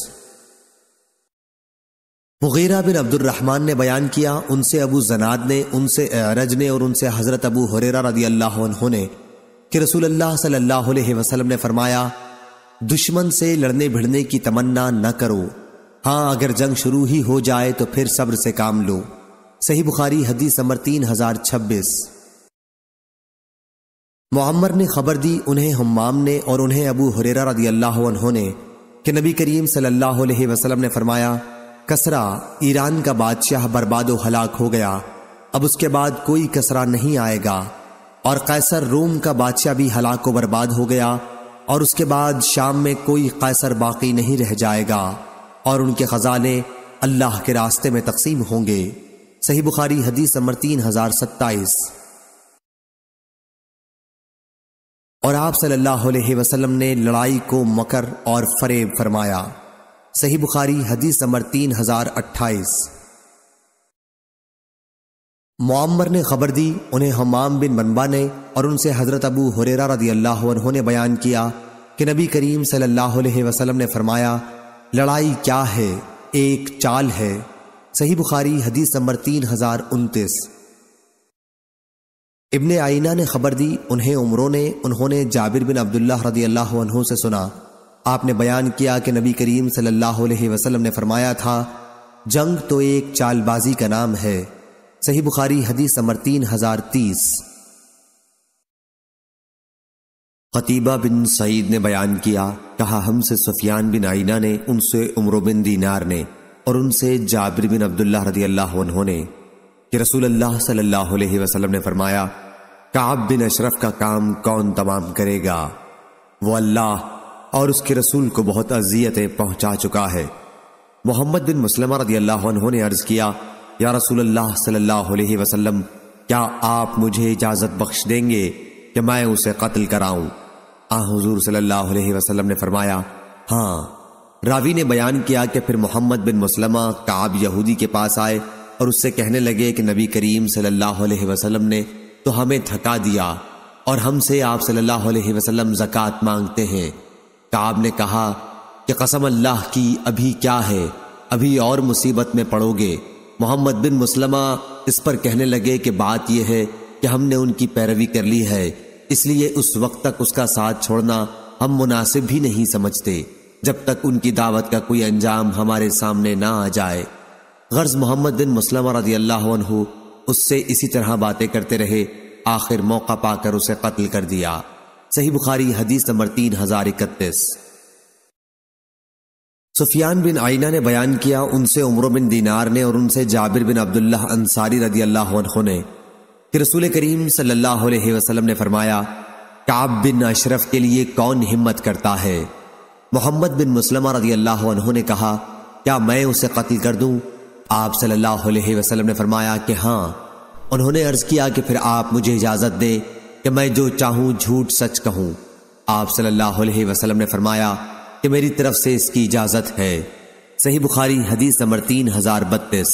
مغیرہ بن عبد الرحمن نے بیان کیا، ان سے ابو زناد نے، ان سے اعرج نے اور ان سے حضرت ابو ہریرہ رضی اللہ عنہ نے کہ رسول اللہ صلی اللہ علیہ وسلم نے فرمایا، دشمن سے لڑنے بھڑنے کی تمنا نہ کرو، ہاں اگر جنگ شروع ہی ہو جائے تو پھر صبر سے کام لو۔ صحیح بخاری حدیث نمبر تین ہزار چھبیس۔ معمر نے خبر دی، انہیں حمام نے اور انہیں ابو ہریرہ رضی اللہ عنہ نے کہ نبی کریم صلی اللہ علیہ وسلم نے فرمایا، کسرا ایران کا بادشاہ برباد و ہلاک ہو گیا، اب اس کے بعد کوئی کسرا نہیں آئے گا، اور قیصر روم کا بادشاہ بھی ہلاک و برباد ہو گیا، اور اس کے بعد شام میں کوئی قیصر باقی نہیں رہ جائے گا، اور ان کے خزانے اللہ کے راستے میں تقسیم ہوں گے۔ صحیح بخاری حدیث نمبر تین ہزار ستائیس۔ اور آپ صلی اللہ علیہ وسلم نے لڑائی کو مکر اور فریب فرمایا۔ صحیح بخاری حدیث نمبر تین ہزار اٹھائیس۔ معمر نے خبر دی، انہیں حمام بن منبع نے، اور ان سے حضرت ابو ہریرہ رضی اللہ عنہ نے بیان کیا کہ نبی کریم صلی اللہ علیہ وسلم نے فرمایا، لڑائی کیا ہے؟ ایک چال ہے۔ صحیح بخاری حدیث نمبر تین ہزار انتیس۔ ابن آئینہ نے خبر دی، انہیں عمروں نے انہوں نے جابر بن عبداللہ رضی اللہ عنہ سے سنا، آپ نے بیان کیا کہ نبی کریم صلی اللہ علیہ وسلم نے فرمایا تھا، جنگ تو ایک چال بازی کا نام ہے۔ صحیح بخاری حدیث نمبر تین ہزار تیس۔ قتیبہ بن سعید نے بیان کیا، کہا ہم سے سفیان بن عینہ نے، ان سے عمرو بن دینار نے، اور ان سے جابر بن عبداللہ رضی اللہ عنہ نے کہ رسول اللہ صلی اللہ علیہ وسلم نے فرمایا، کعب بن اشرف کا کام کون تمام کرے گا؟ وہ اللہ اور اس کے رسول کو بہت اذیتیں پہنچا چکا ہے۔ محمد بن مسلمہ رضی اللہ عنہ نے عرض کیا، یا رسول اللہ صلی اللہ علیہ وسلم، کیا آپ مجھے اجازت بخش دیں گے کہ میں اسے قتل کراؤں؟ آن حضور صلی اللہ علیہ وسلم نے فرمایا، ہاں۔ راوی نے بیان کیا کہ پھر محمد بن مسلمہ کعب یہودی کے پاس آئے اور اس سے کہنے لگے کہ نبی کریم صلی اللہ علیہ وسلم نے تو ہمیں تھکا دیا اور ہم سے آپ صلی اللہ علیہ وسلم زکوٰۃ مانگتے ہیں۔ کعب نے کہا کہ قسم اللہ کی، ابھی کیا ہے، ابھی اور مصیبت میں پڑو گے۔ محمد بن مسلمہ اس پر کہنے لگے کہ بات یہ ہے کہ ہم نے ان کی پیروی کر لی ہے، اس لیے اس وقت تک اس کا ساتھ چھوڑنا ہم مناسب بھی نہیں سمجھتے جب تک ان کی دعوت کا کوئی انجام ہمارے سامنے نہ آ جائے۔ غرض محمد بن مسلمہ رضی اللہ عنہ اس سے اسی طرح باتیں کرتے رہے، آخر موقع پا کر اسے قتل کر دیا۔ صحیح بخاری حدیث نمبر تین ہزار اکتیس۔ سفیان بن عینہ نے بیان کیا، ان سے عمرو بن دینار نے اور ان سے جابر بن عبداللہ انصاری رضی اللہ عنہ نے کہ رسول کریم صلی اللہ علیہ وسلم نے فرمایا، کعب بن اشرف کے لیے کون ہمت کرتا ہے؟ محمد بن مسلمہ رضی اللہ عنہ نے کہا، کیا میں اسے قتل کر دوں؟ آپ صلی اللہ علیہ وسلم نے فرمایا کہ ہاں۔ انہوں نے عرض کیا کہ پھر آپ مجھے اجازت دیں کہ میں جو چاہوں جھوٹ سچ کہوں۔ آپ صلی اللہ علیہ وسلم نے فرمایا کہ میری طرف سے اس کی اجازت ہے۔ صحیح بخاری حدیث نمبر تین ہزار بتیس۔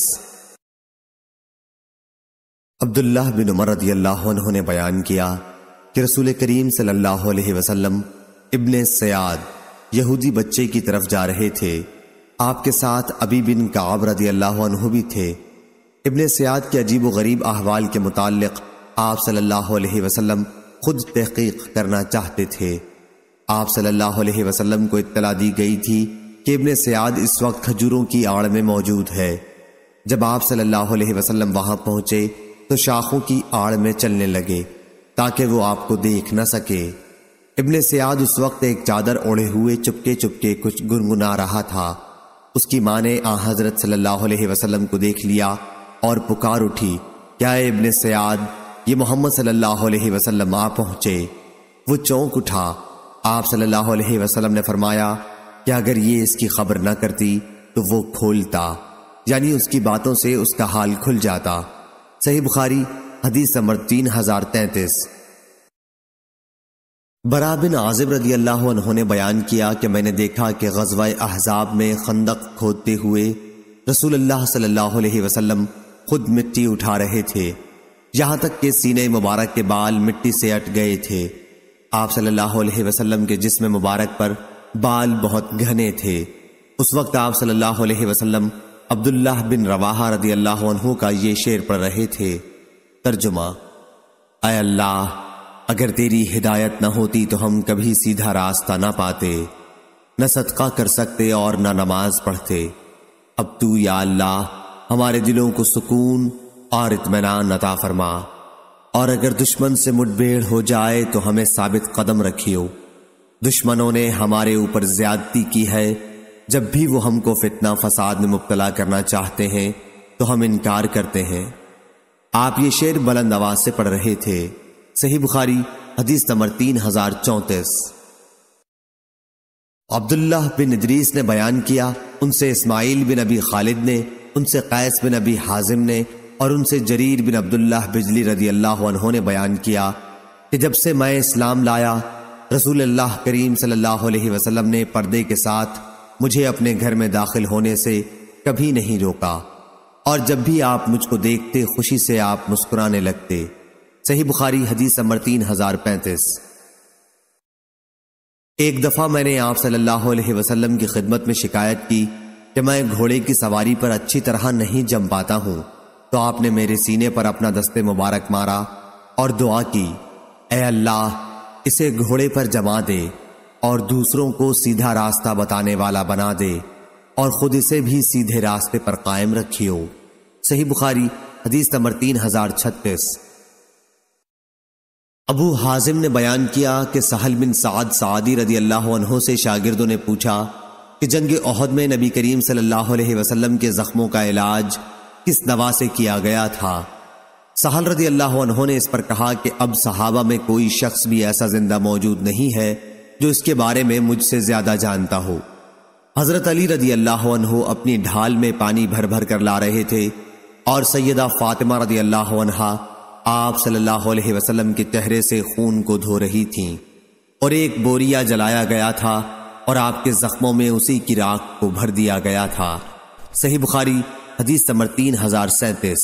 عبداللہ بن عمر رضی اللہ عنہ نے بیان کیا کہ رسول کریم صلی اللہ علیہ وسلم ابن سیاد یہودی بچے کی طرف جا رہے تھے، آپ کے ساتھ ابی بن کعب رضی اللہ عنہ بھی تھے۔ ابن سیاد کے عجیب و غریب احوال کے متعلق آپ صلی اللہ علیہ وسلم خود تحقیق کرنا چاہتے تھے۔ آپ صلی اللہ علیہ وسلم کو اطلاع دی گئی تھی کہ ابن سیاد اس وقت کھجوروں کی آڑ میں موجود ہے۔ جب آپ صلی اللہ علیہ وسلم وہاں پہنچے تو شاخوں کی آڑ میں چلنے لگے تاکہ وہ آپ کو دیکھ نہ سکے۔ ابن سیاد اس وقت ایک چادر اوڑھے ہوئے چپکے چپکے کچھ گنگنا رہا تھا۔ اس کی ماں نے آن حضرت صلی اللہ علیہ وسلم کو دیکھ لیا اور پکار اٹھی، کیا اے ابن سیاد، یہ محمد صلی اللہ علیہ وسلم آ پہنچے۔ وہ چونک اٹھا۔ آپ صلی اللہ علیہ وسلم نے فرمایا کہ اگر یہ اس کی خبر نہ کرتی تو وہ کھولتا، یعنی اس کی باتوں سے اس کا حال کھل جاتا۔ صحیح بخاری حدیث نمبر تین ہزار تینتیس۔ برا بن عازب رضی اللہ عنہ نے بیان کیا کہ میں نے دیکھا کہ غزوہ احزاب میں خندق کھودتے ہوئے رسول اللہ صلی اللہ علیہ وسلم خود مٹی اٹھا رہے تھے، یہاں تک کہ سینے مبارک کے بال مٹی سے اٹ گئے تھے۔ آپ صلی اللہ علیہ وسلم کے جسم مبارک پر بال بہت گھنے تھے۔ اس وقت آپ صلی اللہ علیہ وسلم عبداللہ بن رواحہ رضی اللہ عنہ کا یہ شعر پڑھ رہے تھے۔ ترجمہ: اے اللہ، اگر تیری ہدایت نہ ہوتی تو ہم کبھی سیدھا راستہ نہ پاتے، نہ صدقہ کر سکتے اور نہ نماز پڑھتے۔ اب تو یا اللہ ہمارے دلوں کو سکون اور اطمینان عطا فرما، اور اگر دشمن سے مٹبھیڑ ہو جائے تو ہمیں ثابت قدم رکھیو۔ دشمنوں نے ہمارے اوپر زیادتی کی ہے، جب بھی وہ ہم کو فتنہ فساد میں مبتلا کرنا چاہتے ہیں تو ہم انکار کرتے ہیں۔ آپ یہ شعر بلند آواز سے پڑھ رہے تھے۔ صحیح بخاری حدیث نمبر تین ہزار چونتیس۔ عبداللہ بن ادریس نے بیان کیا، ان سے اسماعیل بن ابی خالد نے، ان سے قیس بن ابی حازم نے اور ان سے جریر بن عبداللہ بجلی رضی اللہ عنہ نے بیان کیا کہ جب سے میں اسلام لایا، رسول اللہ کریم صلی اللہ علیہ وسلم نے پردے کے ساتھ مجھے اپنے گھر میں داخل ہونے سے کبھی نہیں روکا۔ اور جب بھی آپ مجھ کو دیکھتے خوشی سے آپ مسکرانے لگتے۔ صحیح بخاری حدیث نمبر تین ہزار پینتیس۔ ایک دفعہ میں نے آپ صلی اللہ علیہ وسلم کی خدمت میں شکایت کی کہ میں گھوڑے کی سواری پر اچھی طرح نہیں جم پاتا ہوں، تو آپ نے میرے سینے پر اپنا دست مبارک مارا اور دعا کی، اے اللہ اسے گھوڑے پر جما دے اور دوسروں کو سیدھا راستہ بتانے والا بنا دے اور خود اسے بھی سیدھے راستے پر قائم رکھیو۔ صحیح بخاری حدیث نمبر تین ہزار چھتیس۔ ابو حازم نے بیان کیا کہ سہل بن سعد سعدی رضی اللہ عنہ سے شاگردوں نے پوچھا کہ جنگ احد میں نبی کریم صلی اللہ علیہ وسلم کے زخموں کا علاج کس دوا سے کیا گیا تھا؟ سہل رضی اللہ عنہ نے اس پر کہا کہ اب صحابہ میں کوئی شخص بھی ایسا زندہ موجود نہیں ہے جو اس کے بارے میں مجھ سے زیادہ جانتا ہو۔ حضرت علی رضی اللہ عنہ اپنی ڈھال میں پانی بھر بھر کر لا رہے تھے اور سیدہ فاطمہ رضی اللہ عنہا آپ صلی اللہ علیہ وسلم کے چہرے سے خون کو دھو رہی تھیں، اور ایک بوریا جلایا گیا تھا اور آپ کے زخموں میں اسی کی راکھ کو بھر دیا گیا تھا۔ صحیح بخاری حدیث نمبر تین ہزار سینتیس۔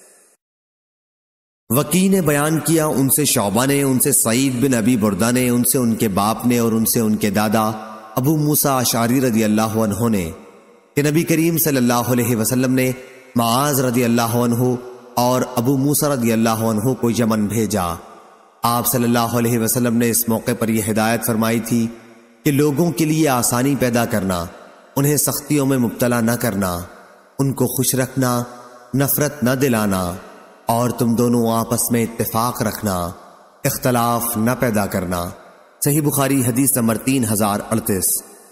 وکی نے بیان کیا، ان سے شعبہ نے، ان سے سعید بن ابی بردہ نے، ان سے ان کے باپ نے، اور ان سے ان کے دادا ابو موسیٰ اشعری رضی اللہ عنہ نے کہ نبی کریم صلی اللہ علیہ وسلم نے معاذ رضی اللہ عنہ اور ابو موسیٰ رضی اللہ عنہ کو یمن بھیجا۔ آپ صلی اللہ علیہ وسلم نے اس موقع پر یہ ہدایت فرمائی تھی کہ لوگوں کے لیے آسانی پیدا کرنا، انہیں سختیوں میں مبتلا نہ کرنا، ان کو خوش رکھنا، نفرت نہ دلانا، اور تم دونوں آپس میں اتفاق رکھنا، اختلاف نہ پیدا کرنا۔ صحیح بخاری حدیث نمبر تین ہزار اڑتیس۔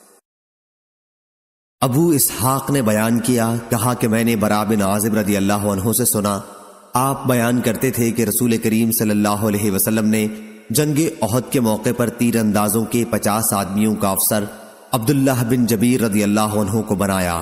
ابو اسحاق نے بیان کیا، کہا کہ میں نے براء بن عازب رضی اللہ عنہ سے سنا، آپ بیان کرتے تھے کہ رسول کریم صلی اللہ علیہ وسلم نے جنگ احد کے موقع پر تیر اندازوں کے پچاس آدمیوں کا افسر عبداللہ بن جبیر رضی اللہ عنہ کو بنایا۔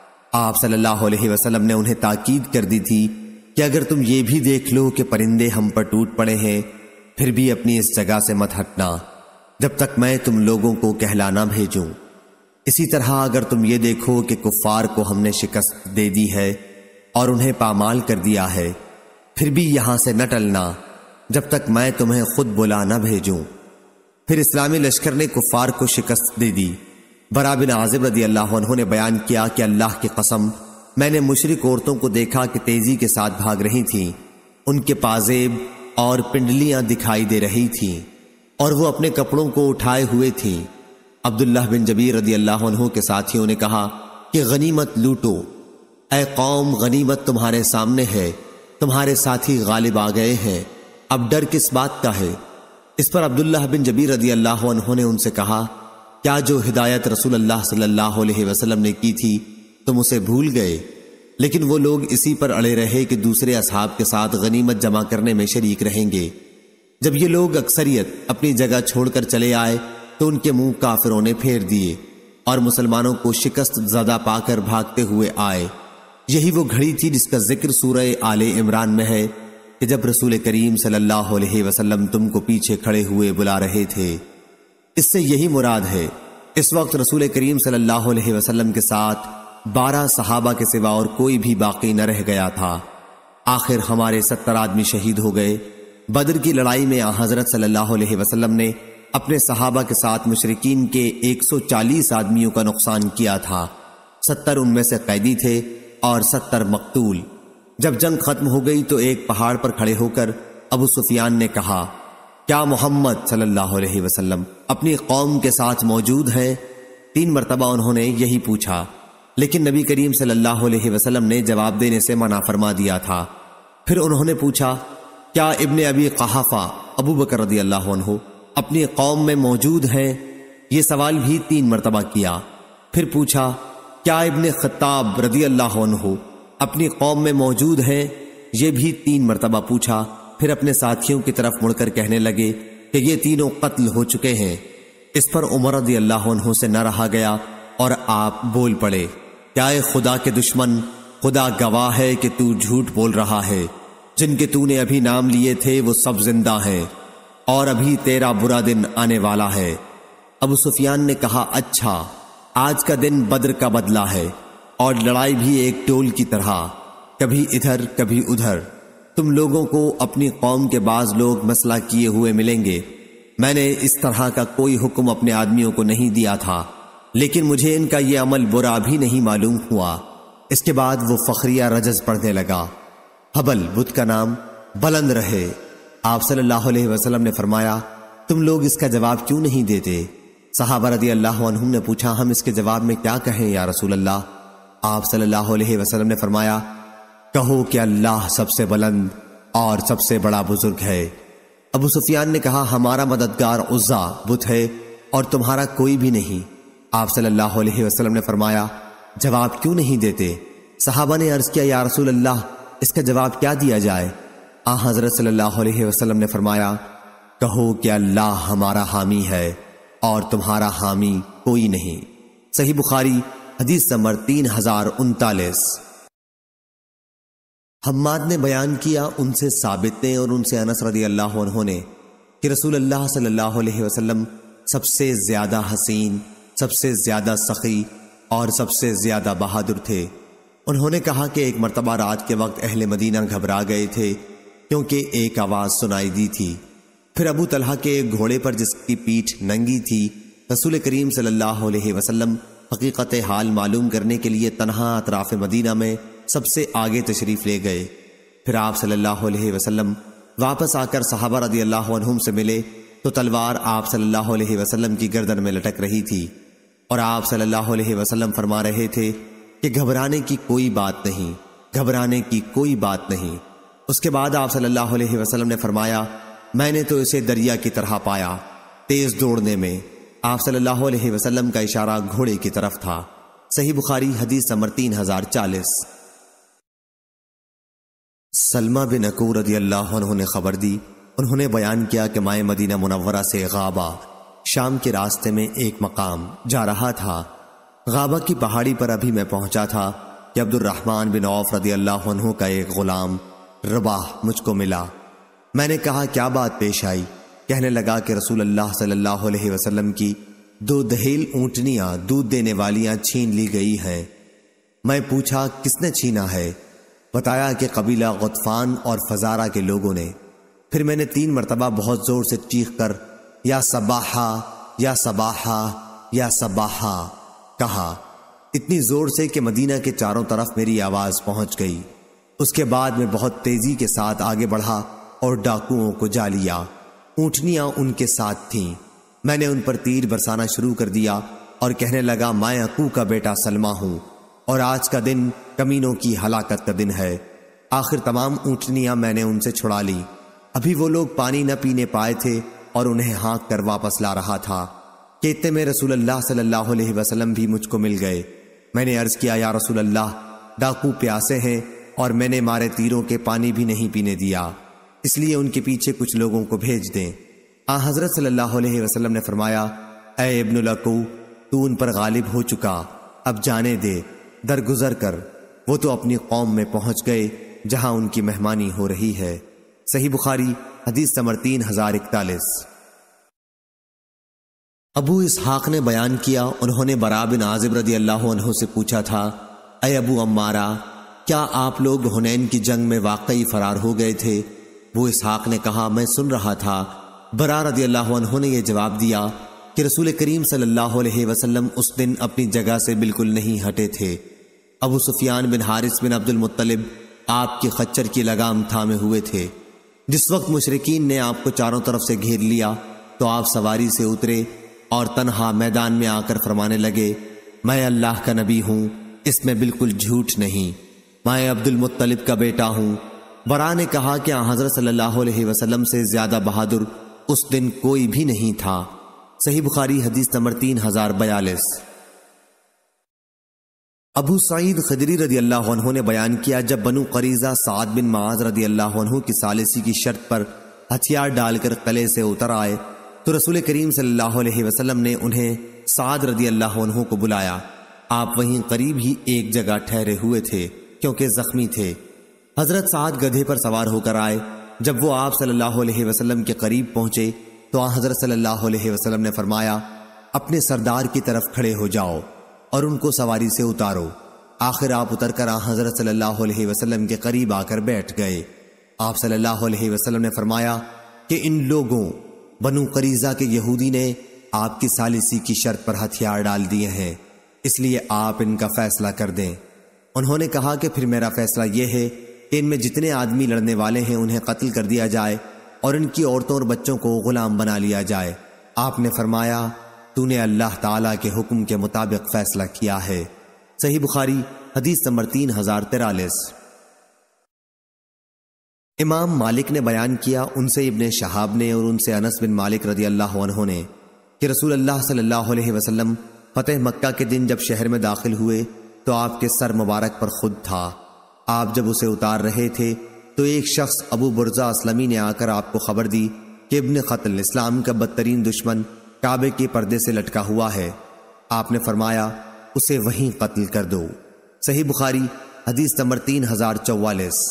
آپ صلی اللہ علیہ وسلم نے انہیں تاکید کر دی تھی کہ اگر تم یہ بھی دیکھ لو کہ پرندے ہم پر ٹوٹ پڑے ہیں، پھر بھی اپنی اس جگہ سے مت ہٹنا جب تک میں تم لوگوں کو کہلانا بھیجوں۔ اسی طرح اگر تم یہ دیکھو کہ کفار کو ہم نے شکست دے دی ہے اور انہیں پامال کر دیا ہے، پھر بھی یہاں سے نہ ٹلنا جب تک میں تمہیں خود بلا نہ بھیجوں۔ پھر اسلامی لشکر نے کفار کو شکست دے دی۔ براء بن عازب رضی اللہ عنہ نے بیان کیا کہ اللہ کی قسم میں نے مشرک عورتوں کو دیکھا کہ تیزی کے ساتھ بھاگ رہی تھیں، ان کے پازیب اور پنڈلیاں دکھائی دے رہی تھیں اور وہ اپنے کپڑوں کو اٹھائے ہوئے تھیں۔ عبداللہ بن جبیر رضی اللہ عنہ کے ساتھیوں نے کہا کہ غنیمت لوٹو، اے قوم غنیمت تمہارے سامنے ہے، تمہارے ساتھی غالب آ گئے ہیں، اب ڈر کس بات کا ہے؟ اس پر عبداللہ بن جبیر رضی اللہ عنہ نے ان سے کہا، کیا جو ہدایت رسول اللہ صلی اللہ علیہ وسلم نے کی تھی تم اسے بھول گئے؟ لیکن وہ لوگ اسی پر اڑے رہے کہ دوسرے اصحاب کے ساتھ غنیمت جمع کرنے میں شریک رہیں گے۔ جب یہ لوگ اکثریت اپنی جگہ چھوڑ کر چلے آئے تو ان کے منہ کافروں نے پھیر دیے اور مسلمانوں کو شکست زدہ پا کر بھاگتے ہوئے آئے۔ یہی وہ گھڑی تھی جس کا ذکر سورہ آل عمران میں ہے کہ جب رسول کریم صلی اللہ علیہ وسلم تم کو پیچھے کھڑے ہوئے بلا رہے تھے۔ اس سے یہی مراد ہے۔ اس وقت رسول کریم صلی اللہ علیہ وسلم کے ساتھ بارہ صحابہ کے سوا اور کوئی بھی باقی نہ رہ گیا تھا۔ آخر ہمارے ستر آدمی شہید ہو گئے۔ بدر کی لڑائی میں آن حضرت صلی اللہ علیہ وسلم نے اپنے صحابہ کے ساتھ مشرکین کے ایک سو چالیس آدمیوں کا نقصان کیا تھا۔ ستر ان میں سے قیدی تھے اور ستر مقتول۔ جب جنگ ختم ہو گئی تو ایک پہاڑ پر کھڑے ہو کر ابو سفیان نے کہا، کیا محمد صلی اللہ علیہ وسلم اپنی قوم کے ساتھ موجود ہیں؟ تین مرتبہ انہوں نے یہی پوچھا، لیکن نبی کریم صلی اللہ علیہ وسلم نے جواب دینے سے منع فرما دیا تھا۔ پھر انہوں نے پوچھا، کیا ابن ابی قحافہ ابو بکر رضی اللہ عنہ اپنی قوم میں موجود ہیں؟ یہ سوال بھی تین مرتبہ کیا۔ پھر پوچھا، کیا ابن خطاب رضی اللہ عنہ اپنی قوم میں موجود ہیں؟ یہ بھی تین مرتبہ پوچھا۔ پھر اپنے ساتھیوں کی طرف مڑ کر کہنے لگے کہ یہ تینوں قتل ہو چکے ہیں۔ اس پر عمر رضی اللہ عنہ سے نہ رہا گیا اور آپ بول پڑے، کیا اے خدا کے دشمن، خدا گواہ ہے کہ تو جھوٹ بول رہا ہے، جن کے تو نے ابھی نام لیے تھے وہ سب زندہ ہیں اور ابھی تیرا برا دن آنے والا ہے۔ ابو سفیان نے کہا، اچھا، آج کا دن بدر کا بدلہ ہے اور لڑائی بھی ایک ٹول کی طرح۔ کبھی ادھر کبھی ادھر، تم لوگوں کو اپنی قوم کے بعض لوگ مسئلہ کیے ہوئے ملیں گے۔ میں نے اس طرح کا کوئی حکم اپنے آدمیوں کو نہیں دیا تھا، لیکن مجھے ان کا یہ عمل برا بھی نہیں معلوم ہوا۔ اس کے بعد وہ فخریہ رجز پڑھنے لگا۔ حبل بت کا نام بلند رہے۔ آپ صلی اللہ علیہ وسلم نے فرمایا، تم لوگ اس کا جواب کیوں نہیں دیتے؟ صحابہ رضی اللہ عنہم نے پوچھا، ہم اس کے جواب میں کیا کہیں یا رسول اللہ؟ آپ صلی اللہ علیہ وسلم نے فرمایا، کہو کہ اللہ سب سے بلند اور سب سے بڑا بزرگ ہے۔ ابو سفیان نے کہا، ہمارا مددگار عزا بت ہے اور تمہارا کوئی بھی نہیں۔ آپ صلی اللہ علیہ وسلم نے فرمایا، جواب کیوں نہیں دیتے؟ صحابہ نے عرض کیا، یا رسول اللہ اس کا جواب کیا دیا جائے؟ آ حضرت صلی اللہ علیہ وسلم نے فرمایا، کہو کہ اللہ ہمارا حامی ہے اور تمہارا حامی کوئی نہیں۔ صحیح بخاری حدیث نمبر تین ہزار انتالیس۔ حماد نے بیان کیا، ان سے ثابت نے اور ان سے انس رضی اللہ عنہ نے کہ رسول اللہ صلی اللہ علیہ وسلم سب سے زیادہ حسین، سب سے زیادہ سخی اور سب سے زیادہ بہادر تھے۔ انہوں نے کہا کہ ایک مرتبہ رات کے وقت اہل مدینہ گھبرا گئے تھے کیونکہ ایک آواز سنائی دی تھی۔ پھر ابو طلحہ کے ایک گھوڑے پر جس کی پیٹھ ننگی تھی، رسول کریم صلی اللہ علیہ وسلم حقیقت حال معلوم کرنے کے لیے تنہا اطراف مدینہ میں سب سے آگے تشریف لے گئے۔ پھر آپ صلی اللہ علیہ وسلم واپس آ کر صحابہ رضی اللہ عنہم سے ملے تو تلوار آپ صلی اللہ علیہ وسلم کی گردن میں لٹک رہی تھی، اور آپ صلی اللہ علیہ وسلم فرما رہے تھے کہ گھبرانے کی کوئی بات نہیں، گھبرانے کی کوئی بات نہیں۔ اس کے بعد آپ صلی اللہ علیہ وسلم نے فرمایا، میں نے تو اسے دریا کی طرح پایا، تیز دوڑنے میں۔ آپ صلی اللہ علیہ وسلم کا اشارہ گھوڑے کی طرف تھا۔ صحیح بخاری حدیث نمبر تین ہزار چالیس۔ سلمہ بن اکو رضی اللہ عنہ نے خبر دی، انہوں نے بیان کیا کہ میں مدینہ منورہ سے غابہ شام کے راستے میں ایک مقام جا رہا تھا۔ غابہ کی پہاڑی پر ابھی میں پہنچا تھا کہ عبد الرحمن بن عوف رضی اللہ عنہ کا ایک غلام رباح مجھ کو ملا۔ میں نے کہا، کیا بات پیش آئی؟ کہنے لگا کہ رسول اللہ صلی اللہ علیہ وسلم کی دو دہیل اونٹنیاں دودھ دینے والیاں چھین لی گئی ہیں۔ میں پوچھا، کس نے چھینا ہے؟ بتایا کہ قبیلہ غطفان اور فزارہ کے لوگوں نے۔ پھر میں نے تین مرتبہ بہت زور سے چیخ کر یا صباحا یا صباحا یا صباحا کہا، اتنی زور سے کہ مدینہ کے چاروں طرف میری آواز پہنچ گئی۔ اس کے بعد میں بہت تیزی کے ساتھ آگے بڑھا اور ڈاکوؤں کو جا لیا۔ اونٹنیاں ان کے ساتھ تھیں۔ میں نے ان پر تیر برسانا شروع کر دیا اور کہنے لگا، میں اکو کا بیٹا سلمہ ہوں اور آج کا دن کمینوں کی ہلاکت کا دن ہے۔ آخر تمام اونٹنیاں میں نے ان سے چھڑا لی۔ ابھی وہ لوگ پانی نہ پینے پائے تھے اور انہیں ہانک کر واپس لا رہا تھا کہ اتنے میں رسول اللہ صلی اللہ علیہ وسلم بھی مجھ کو مل گئے۔ میں نے عرض کیا، یا رسول اللہ، ڈاکو پیاسے ہیں اور میں نے مارے تیروں کے پانی بھی نہیں پینے دیا، اس لیے ان کے پیچھے کچھ لوگوں کو بھیج دیں۔ آن حضرت صلی اللہ علیہ وسلم نے فرمایا، اے ابن الاکو، تو ان پر غالب ہو چکا، اب جانے دے، درگزر کر۔ وہ تو اپنی قوم میں پہنچ گئے جہاں ان کی مہمانی ہو رہی ہے۔ صحیح بخاری حدیث نمبر تین ہزار اکتالیس۔ ابو اسحاق نے بیان کیا، انہوں نے براء بن عازب رضی اللہ عنہ سے پوچھا تھا، اے ابو عمارہ، کیا آپ لوگ حنین کی جنگ میں واقعی فرار ہو گئے تھے؟ ابو اسحاق نے کہا، میں سن رہا تھا۔ براء رضی اللہ عنہ نے یہ جواب دیا کہ رسول کریم صلی اللہ علیہ وسلم اس دن اپنی جگہ سے بالکل نہیں ہٹے تھے۔ ابو سفیان بن حارث بن عبد المطلب آپ کی خچر کی لگام تھامے ہوئے تھے۔ جس وقت مشرکین نے آپ کو چاروں طرف سے گھیر لیا تو آپ سواری سے اترے اور تنہا میدان میں آ کر فرمانے لگے، میں اللہ کا نبی ہوں، اس میں بالکل جھوٹ نہیں، میں عبد المطلب کا بیٹا ہوں۔ براء نے کہا کہ حضرت صلی اللہ علیہ وسلم سے زیادہ بہادر اس دن کوئی بھی نہیں تھا۔ صحیح بخاری حدیث نمبر تین ہزار بیالیس۔ ابو سعید خدری رضی اللہ عنہ نے بیان کیا، جب بنو قریظہ سعد بن معاذ رضی اللہ عنہ کی ثالثی کی شرط پر ہتھیار ڈال کر قلعے سے اتر آئے تو رسول کریم صلی اللہ علیہ وسلم نے انہیں سعد رضی اللہ عنہ کو بلایا۔ آپ وہیں قریب ہی ایک جگہ ٹھہرے ہوئے تھے کیونکہ زخمی تھے۔ حضرت سعد گدھے پر سوار ہو کر آئے۔ جب وہ آپ صلی اللہ علیہ وسلم کے قریب پہنچے تو حضرت صلی اللہ علیہ وسلم نے فرمایا، اپنے سردار کی طرف کھڑے ہو جاؤ اور ان کو سواری سے اتارو۔ آخر آپ اتر کر حضرت صلی اللہ علیہ وسلم کے قریب آ کر بیٹھ گئے۔ آپ صلی اللہ علیہ وسلم نے فرمایا کہ ان لوگوں بنو قریظہ کے یہودی نے آپ کی ثالثی کی شرط پر ہتھیار ڈال دیے ہیں، اس لیے آپ ان کا فیصلہ کر دیں۔ انہوں نے کہا کہ پھر میرا فیصلہ یہ ہے کہ ان میں جتنے آدمی لڑنے والے ہیں انہیں قتل کر دیا جائے اور ان کی عورتوں اور بچوں کو غلام بنا لیا جائے۔ آپ نے فرمایا تو نے اللہ تعالیٰ کے حکم کے مطابق فیصلہ کیا ہے۔ صحیح بخاری حدیث نمبر تین ہزار تیرالیس۔ امام مالک نے بیان کیا، ان سے ابن شہاب نے اور ان سے انس بن مالک رضی اللہ عنہ نے کہ رسول اللہ صلی اللہ علیہ وسلم فتح مکہ کے دن جب شہر میں داخل ہوئے تو آپ کے سر مبارک پر خود تھا۔ آپ جب اسے اتار رہے تھے تو ایک شخص ابو برزہ اسلمی نے آ کر آپ کو خبر دی کہ ابن قتل اسلام کا بدترین دشمن کعبے کے پردے سے لٹکا ہوا ہے۔ آپ نے فرمایا اسے وہیں قتل کر دو۔ صحیح بخاری حدیث نمبر تین ہزار چوالیس۔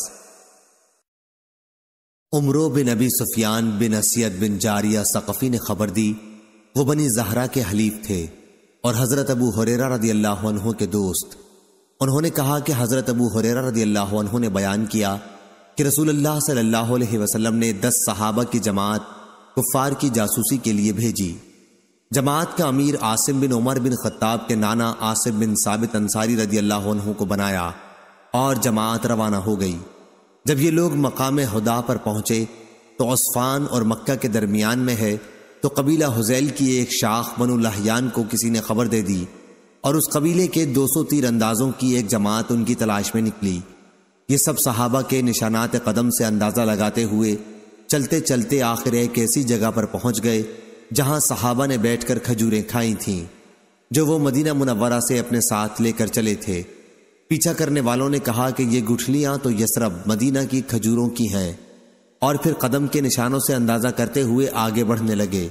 عمرو بن ابی سفیان بن اسید بن جاریہ ثقفی نے خبر دی، وہ بنی زہرہ کے حلیف تھے اور حضرت ابو ہریرہ رضی اللہ عنہ کے دوست۔ انہوں نے کہا کہ حضرت ابو ہریرہ رضی اللہ عنہ نے بیان کیا کہ رسول اللہ صلی اللہ علیہ وسلم نے دس صحابہ کی جماعت کفار کی جاسوسی کے لیے بھیجی۔ جماعت کا امیر عاصم بن عمر بن خطاب کے نانا عاصم بن ثابت انصاری رضی اللہ عنہ کو بنایا اور جماعت روانہ ہو گئی۔ جب یہ لوگ مقام ہدا پر پہنچے تو عصفان اور مکہ کے درمیان میں ہے، تو قبیلہ حذیل کی ایک شاخ بنو لحیان کو کسی نے خبر دے دی اور اس قبیلے کے دو سو تیر اندازوں کی ایک جماعت ان کی تلاش میں نکلی۔ یہ سب صحابہ کے نشانات قدم سے اندازہ لگاتے ہوئے چلتے چلتے آخر ایک ایسی جگہ پر پہنچ گئے جہاں صحابہ نے بیٹھ کر کھجوریں کھائی تھیں جو وہ مدینہ منورہ سے اپنے ساتھ لے کر چلے تھے۔ پیچھا کرنے والوں نے کہا کہ یہ گٹھلیاں تو یثرب مدینہ کی کھجوروں کی ہیں، اور پھر قدم کے نشانوں سے اندازہ کرتے ہوئے آگے بڑھنے لگے۔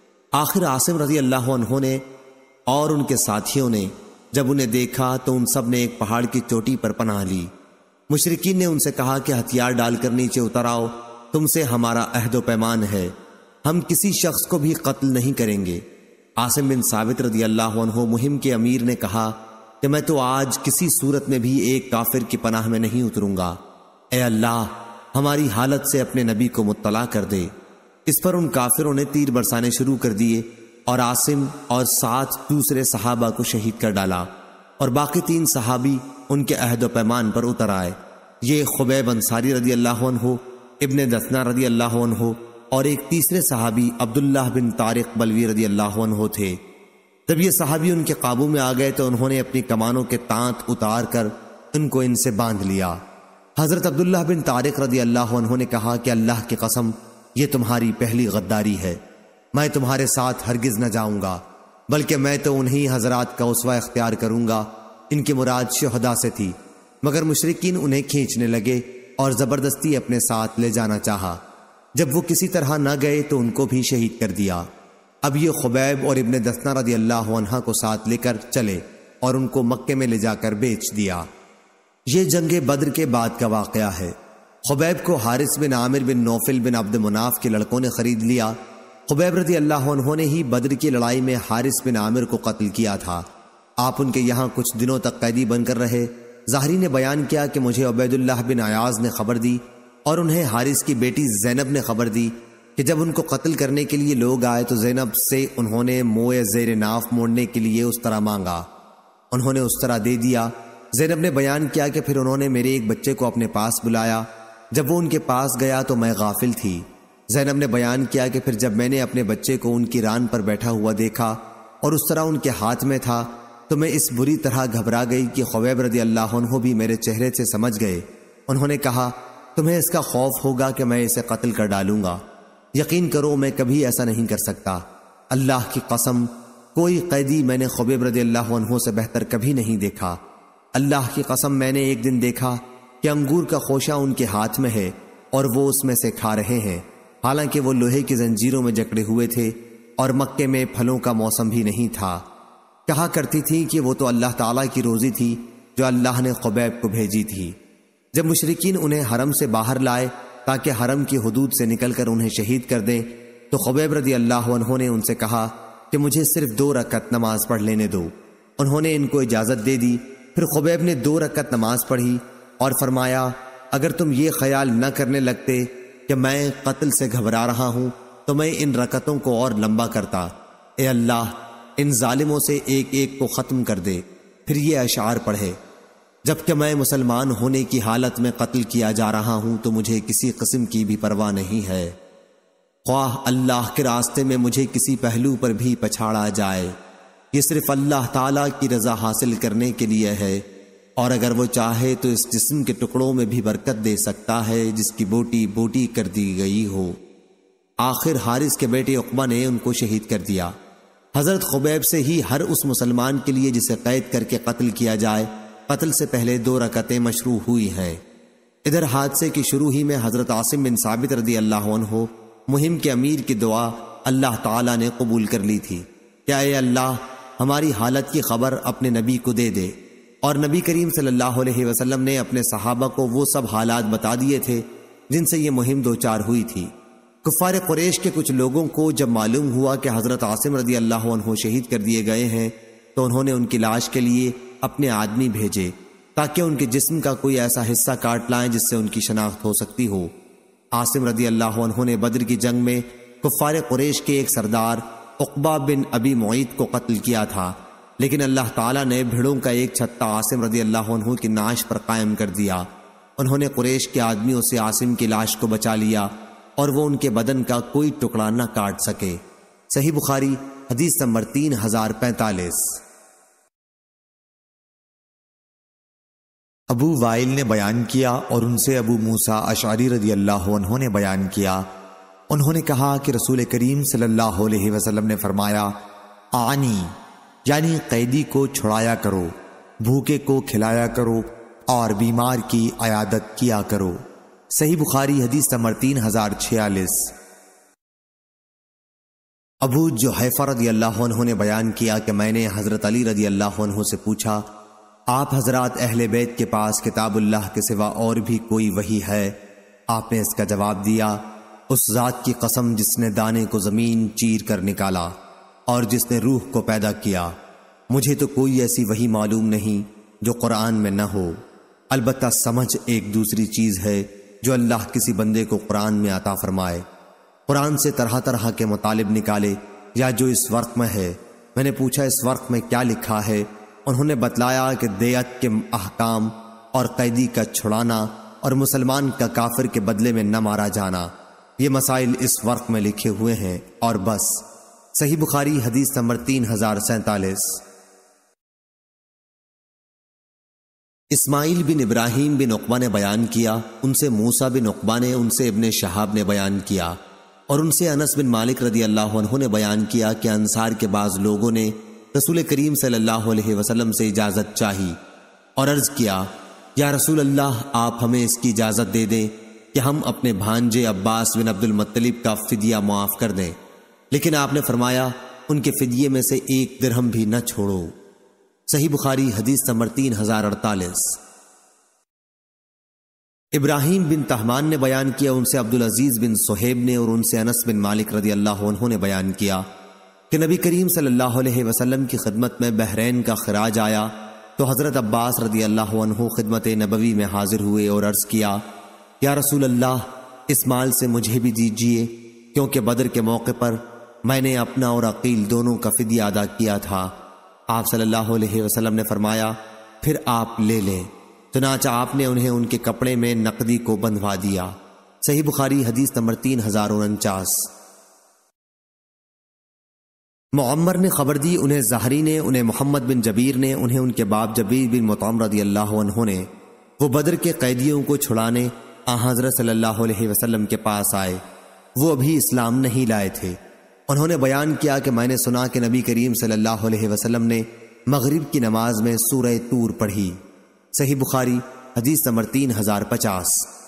آخر عاصم رضی اللہ عنہ نے اور ان کے ساتھیوں نے جب انہیں دیکھا تو ان سب نے ایک پہاڑ کی چوٹی پر پناہ لی۔ مشرکین نے ان سے کہا کہ ہتھیار ڈال کر نیچے اتر آؤ، تم سے ہمارا عہد و پیمان ہے، ہم کسی شخص کو بھی قتل نہیں کریں گے۔ عاصم بن ثابت رضی اللہ عنہ مہم کے امیر نے کہا کہ میں تو آج کسی صورت میں بھی ایک کافر کی پناہ میں نہیں اتروں گا، اے اللہ ہماری حالت سے اپنے نبی کو مطلع کر دے۔ اس پر ان کافروں نے تیر برسانے شروع کر دیے اور عاصم اور سات دوسرے صحابہ کو شہید کر ڈالا، اور باقی تین صحابی ان کے عہد و پیمان پر اتر آئے۔ یہ خبیب انصاری رضی اللہ عنہ، ابن دثنہ رضی اللہ عنہ اور ایک تیسرے صحابی عبداللہ بن طارق بلوی رضی اللہ عنہ تھے۔ جب یہ صحابی ان کے قابو میں آ گئے تو انہوں نے اپنی کمانوں کے تانت اتار کر ان کو ان سے باندھ لیا۔ حضرت عبداللہ بن طارق رضی اللہ عنہ نے کہا کہ اللہ کی قسم یہ تمہاری پہلی غداری ہے، میں تمہارے ساتھ ہرگز نہ جاؤں گا، بلکہ میں تو انہی حضرات کا اسوہ اختیار کروں گا۔ ان کی مراد شہداء سے تھی، مگر مشرکین انہیں کھینچنے لگے اور زبردستی اپنے ساتھ لے جانا چاہا۔ جب وہ کسی طرح نہ گئے تو ان کو بھی شہید کر دیا۔ اب یہ خبیب اور ابن دثنہ رضی اللہ عنہ کو ساتھ لے کر چلے اور ان کو مکے میں لے جا کر بیچ دیا۔ یہ جنگ بدر کے بعد کا واقعہ ہے۔ خبیب کو حارث بن عامر بن نوفل بن عبد مناف کے لڑکوں نے خرید لیا۔ خبیب رضی اللہ عنہ نے ہی بدر کی لڑائی میں حارث بن عامر کو قتل کیا تھا۔ آپ ان کے یہاں کچھ دنوں تک قیدی بن کر رہے۔ ظاہری نے بیان کیا کہ مجھے عبید اللہ بن عیاض نے خبر دی اور انہیں حارث کی بیٹی زینب نے خبر دی کہ جب ان کو قتل کرنے کے لیے لوگ آئے تو زینب سے انہوں نے موئے زیر ناف موڑنے کے لیے اس طرح مانگا، انہوں نے اس طرح دے دیا۔ زینب نے بیان کیا کہ پھر انہوں نے میرے ایک بچے کو اپنے پاس بلایا، جب وہ ان کے پاس گیا تو میں غافل تھی۔ زینب نے بیان کیا کہ پھر جب میں نے اپنے بچے کو ان کی ران پر بیٹھا ہوا دیکھا اور اس طرح ان کے ہاتھ میں تھا تو میں اس بری طرح گھبرا گئی کہ خبیب رضی اللہ عنہ بھی میرے چہرے سے سمجھ گئے۔ انہوں نے کہا تمہیں اس کا خوف ہوگا کہ میں اسے قتل کر ڈالوں گا، یقین کرو میں کبھی ایسا نہیں کر سکتا، اللہ کی قسم کوئی قیدی میں نے خبیب رضی اللہ عنہ سے بہتر کبھی نہیں دیکھا۔ اللہ کی قسم میں نے ایک دن دیکھا کہ انگور کا خوشہ ان کے ہاتھ میں ہے اور وہ اس میں سے کھا رہے ہیں، حالانکہ وہ لوہے کی زنجیروں میں جکڑے ہوئے تھے اور مکے میں پھلوں کا موسم بھی نہیں تھا۔ کہا کرتی تھی کہ وہ تو اللہ تعالیٰ کی روزی تھی جو اللہ نے خبیب کو بھیجی تھی۔ جب مشرکین انہیں حرم سے باہر لائے تاکہ حرم کی حدود سے نکل کر انہیں شہید کر دیں تو خبیب رضی اللہ عنہ نے ان سے کہا کہ مجھے صرف دو رکعت نماز پڑھ لینے دو۔ انہوں نے ان کو اجازت دے دی پھر خبیب نے دو رکعت نماز پڑھی اور فرمایا اگر تم یہ خیال نہ کرنے لگتے کہ میں قتل سے گھبرا رہا ہوں تو میں ان رکعتوں کو اور لمبا کرتا۔ اے اللہ ان ظالموں سے ایک ایک کو ختم کر دے۔ پھر یہ اشعار پڑھے، جبکہ میں مسلمان ہونے کی حالت میں قتل کیا جا رہا ہوں تو مجھے کسی قسم کی بھی پرواہ نہیں ہے، خواہ اللہ کے راستے میں مجھے کسی پہلو پر بھی پچھاڑا جائے۔ یہ صرف اللہ تعالیٰ کی رضا حاصل کرنے کے لیے ہے، اور اگر وہ چاہے تو اس جسم کے ٹکڑوں میں بھی برکت دے سکتا ہے جس کی بوٹی بوٹی کر دی گئی ہو۔ آخر حارث کے بیٹے عقبہ نے ان کو شہید کر دیا۔ حضرت خبیب سے ہی ہر اس مسلمان کے لیے جسے قید کر کے قتل کیا جائے، قتل سے پہلے دو رکعتیں مشروع ہوئی ہیں۔ ادھر حادثے کی شروع ہی میں حضرت عاصم بن ثابت رضی اللہ عنہ مہم کے امیر کی دعا اللہ تعالیٰ نے قبول کر لی تھی کہ اے اللہ ہماری حالت کی خبر اپنے نبی کو دے دے، اور نبی کریم صلی اللہ علیہ وسلم نے اپنے صحابہ کو وہ سب حالات بتا دیے تھے جن سے یہ مہم دوچار ہوئی تھی۔ کفار قریش کے کچھ لوگوں کو جب معلوم ہوا کہ حضرت عاصم رضی اللہ عنہ شہید کر دیے گئے ہیں تو انہوں نے ان کی لاش کے لیے اپنے آدمی بھیجے تاکہ ان کے جسم کا کوئی ایسا حصہ کاٹ لائیں جس سے ان کی شناخت ہو سکتی ہو۔ عاصم رضی اللہ عنہ نے بدر کی جنگ میں کفار قریش کے ایک سردار عقبہ بن ابی معیط کو قتل کیا تھا، لیکن اللہ تعالیٰ نے بھیڑوں کا ایک چھتا عاصم رضی اللہ عنہ کی نعش پر قائم کر دیا۔ انہوں نے قریش کے آدمیوں سے عاصم کی لاش کو بچا لیا اور وہ ان کے بدن کا کوئی ٹکڑا نہ کاٹ سکے۔ صحیح بخاری حدیث نمبر تین ہزار پینتالیس۔ ابو وائل نے بیان کیا اور ان سے ابو موسیٰ اشعری رضی اللہ عنہ نے بیان کیا، انہوں نے کہا کہ رسول کریم صلی اللہ علیہ وسلم نے فرمایا آنی یعنی قیدی کو چھڑایا کرو، بھوکے کو کھلایا کرو اور بیمار کی عیادت کیا کرو۔ صحیح بخاری حدیث نمبر تین ہزار چھیالیس۔ ابو جحیفہ رضی اللہ عنہ نے بیان کیا کہ میں نے حضرت علی رضی اللہ عنہ سے پوچھا آپ حضرات اہل بیت کے پاس کتاب اللہ کے سوا اور بھی کوئی وحی ہے؟ آپ نے اس کا جواب دیا اس ذات کی قسم جس نے دانے کو زمین چیر کر نکالا اور جس نے روح کو پیدا کیا، مجھے تو کوئی ایسی وحی معلوم نہیں جو قرآن میں نہ ہو، البتہ سمجھ ایک دوسری چیز ہے جو اللہ کسی بندے کو قرآن میں عطا فرمائے، قرآن سے طرح طرح کے مطالب نکالے یا جو اس ورق میں ہے۔ میں نے پوچھا اس ورق میں کیا لکھا ہے؟ انہوں نے بتلایا کہ دیت کے احکام اور قیدی کا چھڑانا اور مسلمان کا کافر کے بدلے میں نہ مارا جانا، یہ مسائل اس ورق میں لکھے ہوئے ہیں اور بس۔ صحیح بخاری حدیث نمبر تین ہزار سینتالیس۔ اسماعیل بن ابراہیم بن عقبہ نے بیان کیا، ان سے موسیٰ بن عقبہ نے، ان سے ابن شہاب نے بیان کیا اور ان سے انس بن مالک رضی اللہ عنہ نے بیان کیا کہ انصار کے بعض لوگوں نے رسول کریم صلی اللہ علیہ وسلم سے اجازت چاہی اور عرض کیا یا رسول اللہ آپ ہمیں اس کی اجازت دے دیں کہ ہم اپنے بھانجے عباس بن عبد المطلب کا فدیہ معاف کر دیں، لیکن آپ نے فرمایا ان کے فدیے میں سے ایک درہم بھی نہ چھوڑو۔ صحیح بخاری حدیث نمبر تین ہزار اڑتالیس۔ ابراہیم بن تہمان نے بیان کیا، ان سے عبدالعزیز بن صہیب نے اور ان سے انس بن مالک رضی اللہ عنہ نے بیان کیا کہ نبی کریم صلی اللہ علیہ وسلم کی خدمت میں بحرین کا خراج آیا تو حضرت عباس رضی اللہ عنہ خدمت نبوی میں حاضر ہوئے اور عرض کیا یا رسول اللہ اس مال سے مجھے بھی دیجیے، کیونکہ بدر کے موقع پر میں نے اپنا اور عقیل دونوں کا فدیہ ادا کیا تھا۔ آپ صلی اللہ علیہ وسلم نے فرمایا پھر آپ لے لیں، چنانچہ آپ نے انہیں ان کے کپڑے میں نقدی کو بندھوا دیا۔ صحیح بخاری حدیث نمبر تین ہزار انچاس۔ معمر نے خبر دی، انہیں زہری نے، انہیں محمد بن جبیر نے، انہیں ان کے باپ جبیر بن مطعم رضی اللہ عنہ نے وہ بدر کے قیدیوں کو چھڑانے آن حضرت صلی اللہ علیہ وسلم کے پاس آئے، وہ ابھی اسلام نہیں لائے تھے۔ انہوں نے بیان کیا کہ میں نے سنا کہ نبی کریم صلی اللہ علیہ وسلم نے مغرب کی نماز میں سورہ طور پڑھی۔ صحیح بخاری حدیث نمبر تین ہزار پچاس۔